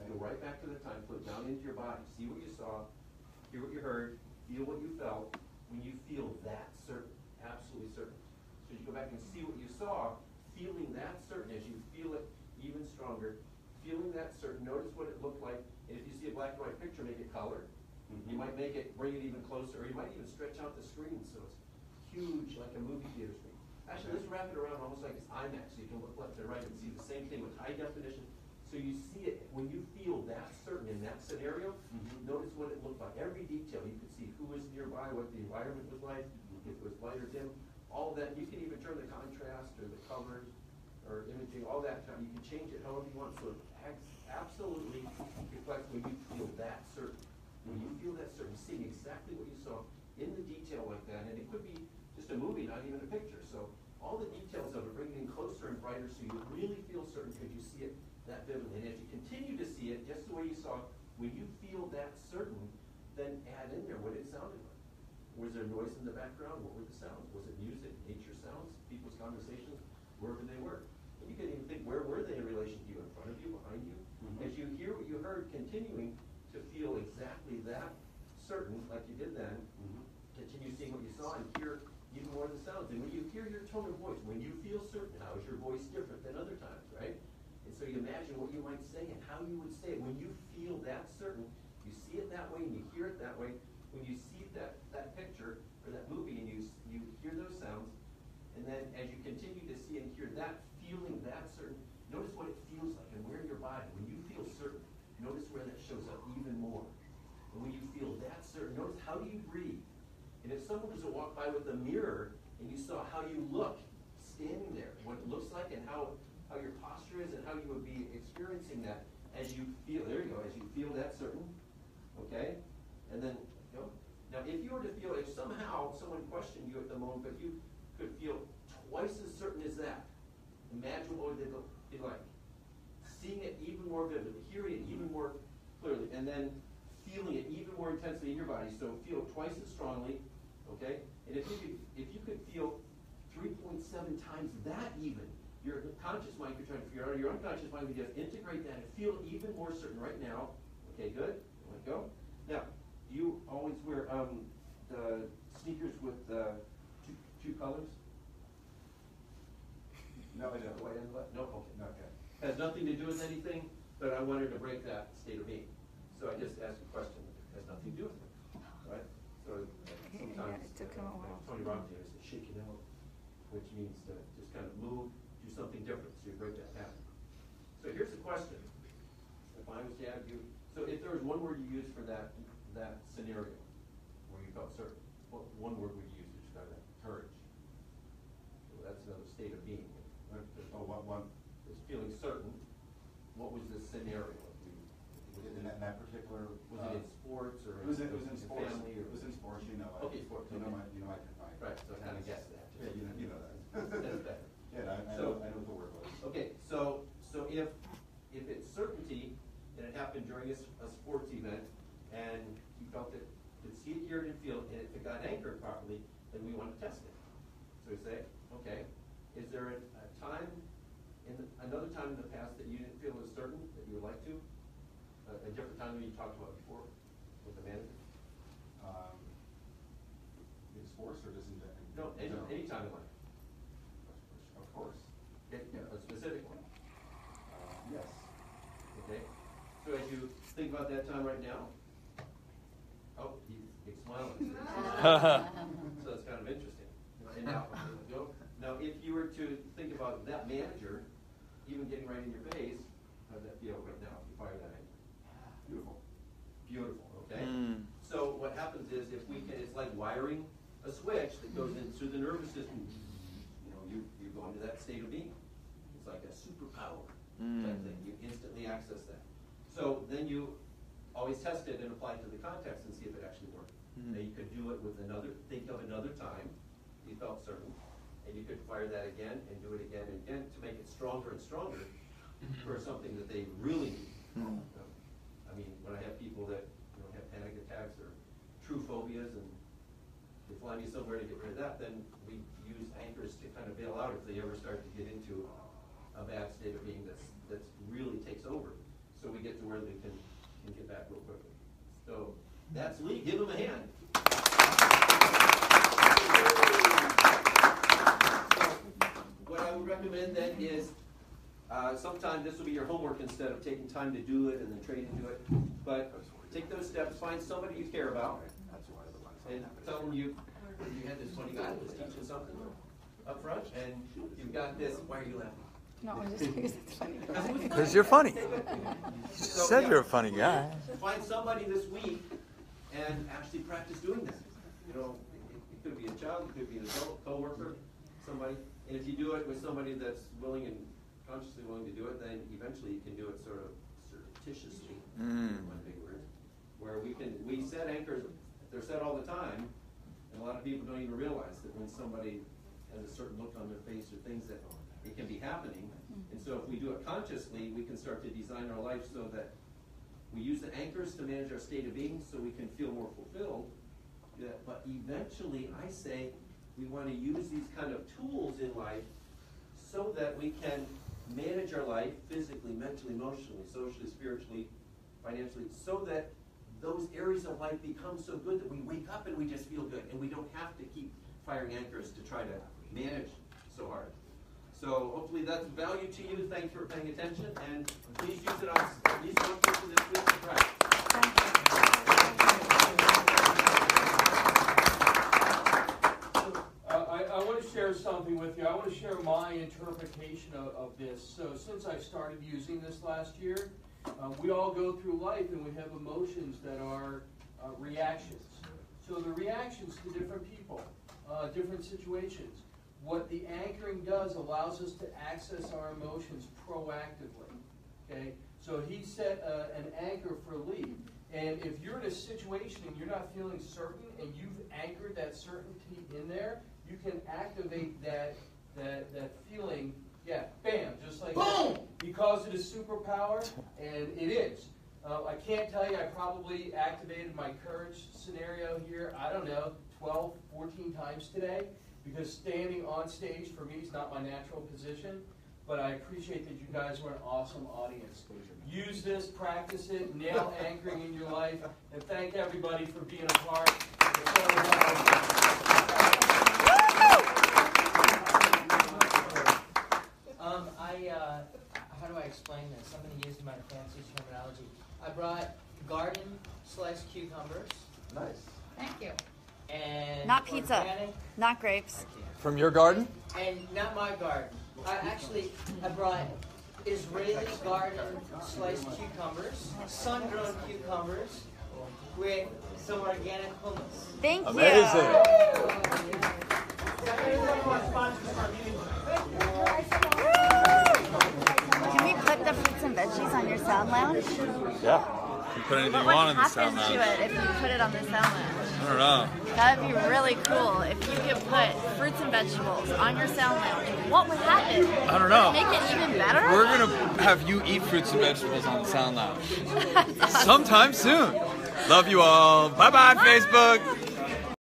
Go right back to the time, put it down into your body, see what you saw, hear what you heard, feel what you felt, when you feel that certain, absolutely certain. So you go back and see what you saw, feeling that certain, as you feel it even stronger, feeling that certain, notice what it looked like, and if you see a black and white picture, make it color. You might make it, bring it even closer, or you might even stretch out the screen so it's huge like a movie theater screen. Actually, let's wrap it around almost like it's IMAX, so you can look left and right and see the same thing with high definition. So you see it, when you feel that certain in that scenario, notice what it looked like. Every detail, you could see who was nearby, what the environment was like, if it was light or dim, all of that. You can even turn the contrast or the colors or imaging, all that time. You can change it however you want, so it absolutely reflects when you feel that certain. When you feel that certain, seeing exactly what you saw in the detail like that, and it could be just a movie, not even a picture. So all the details of it, bring it in closer and brighter so you really feel certain because you see it that vividly. And as you continue to see it, just the way you saw it, when you feel that certain, then add in there what it sounded like. Was there noise in the background? What were the sounds? Was it music, nature sounds, people's conversations, wherever they were? And you can even think, where were they in relation to you, in front of you, behind you? As you hear what you heard, continuing to feel exactly that certain, like you did then, continue seeing what you saw and hear even more of the sounds. And when you hear your tone of voice, when you feel certain, how is your voice different than other times, right? And so you imagine what you might say and how you would say it. When you feel that certain, you see it that way and you hear it that way. When you see that picture or that movie and you hear those sounds, and then as you continue to see and hear that, feeling that certain, notice what it feels like and where in your body. When you feel certain, notice where that shows up even more. And when you feel that certain, notice how do you breathe. And if someone was to walk by with a mirror and you saw how you look standing there, what it looks like and how your posture is and how you would be experiencing that as you feel, there you go, as you feel that certain, okay? And then, you know, now if you were to feel, if somehow someone questioned you at the moment, but you could feel twice as certain as that, imagine what it would be like. Seeing it even more vividly, hearing it even more clearly, and then feeling it even more intensely in your body. So feel it twice as strongly, okay? And if you could feel 3.7 times that even, your conscious mind could try to figure out, your unconscious mind would just integrate that and feel even more certain right now. Okay, good. Let go. Now, do you always wear the sneakers with two colors? No, I don't. White and black? No, okay. No, okay. Has nothing to do with anything, but I wanted to break that state of being. So I just asked a question that has nothing to do with it, right? So sometimes Tony Robbins says shake it out, which means to just kind of move, do something different, so you break that pattern. So here's the question. If I was to ask you, so if there was one word you used for that scenario where you felt certain, what one word would you use to describe that? Courage. So that's another state of being. Oh, one. Is feeling certain. What was the scenario? In that particular, was it in sports or it was in sports. Family or it was in sports. You know. Okay, sports. You know my my. Right. So I kind of guessed that. Yeah, you know that. That's better. Yeah, I know what the word was. Okay, so if it's certainty and it happened during a sports event and you felt it, could see it, hear it, and feel it, and if it got anchored properly, then we want to test it. So we say, okay, is there a time another time in the past that you didn't feel as certain that you would like to? A different time than you talked about before with the manager? In sports or just in no, any time in life. Of course. A specific one. Yes. Okay. So as you think about that time right now, oh, he's smiling. So it's kind of interesting. And now, if you were to think about that manager, even getting right in your face, how does that feel right now if you fire that in? Beautiful. Beautiful, okay? So what happens is, if we can, it's like wiring a switch that goes into the nervous system. You know, you go into that state of being. It's like a superpower type thing. You instantly access that. So then you always test it and apply it to the context and see if it actually worked. Now you could do it with think of another time you felt certain, and you could fire that again and do it again and again to make it stronger and stronger for something that they really need. I mean, when I have people that have panic attacks or true phobias and they fly me somewhere to get rid of that, then we use anchors to kind of bail out if they ever start to get into a bad state of being that really takes over. so we get to where they can get back real quickly. So that's Lee. Give him a hand. What I would recommend then is sometime this will be your homework instead of taking time to do it and then training to do it. But take those steps, find somebody you care about, and tell them you had this funny guy who was teaching something up front, and you've got this. Why are you laughing? No, I'm just because it's funny. Because you're funny. You said yeah, you're a funny guy. Find somebody this week and actually practice doing that. You know, it could be a child, it could be an adult, coworker, somebody. And if you do it with somebody that's willing and consciously willing to do it, then eventually you can do it sort of surreptitiously, one big word, where we set anchors, they're set all the time, and a lot of people don't even realize that when somebody has a certain look on their face or things that it can be happening. And so if we do it consciously, we can start to design our life so that we use the anchors to manage our state of being so we can feel more fulfilled. Yeah, but eventually, I say, we want to use these kind of tools in life so that we can manage our life physically, mentally, emotionally, socially, spiritually, financially, so that those areas of life become so good that we wake up and we just feel good, and we don't have to keep firing anchors to try to manage so hard. So hopefully that's value to you. Thanks for paying attention, and please use it on at least one person this week to practice. I want to share something with you. I want to share my interpretation of this. So since I started using this last year, we all go through life and we have emotions that are reactions. So the reactions to different people, different situations. What the anchoring does allows us to access our emotions proactively. Okay? So he set an anchor for Lee. And if you're in a situation and you're not feeling certain and you've anchored that certainty in there, you can activate that feeling, yeah, bam, just like boom! That. He calls it a superpower, and it is. I can't tell you, I probably activated my courage scenario here, I don't know, 12, 14 times today, because standing on stage for me is not my natural position, but I appreciate that you guys were an awesome audience. Use this, practice it, nail anchoring in your life, and thank everybody for being a part. How do I explain this? I'm going to use my fancy terminology. I brought garden sliced cucumbers. Nice. Thank you. And not pizza, organic, not grapes. From your garden? And not my garden. I brought Israeli garden sliced cucumbers, sun-grown cucumbers, with some organic hummus. Thank you. Amazing. Can we put the fruits and veggies on your sound lounge? Yeah. You can put anything you want on the sound lounge. What would happen to it if you put it on the sound lounge? I don't know. That would be really cool if you could put fruits and vegetables on your sound lounge. What would happen? I don't know. Make it even better? We're going to have you eat fruits and vegetables on the sound lounge. Awesome. Sometime soon. Love you all. Bye-bye, Facebook.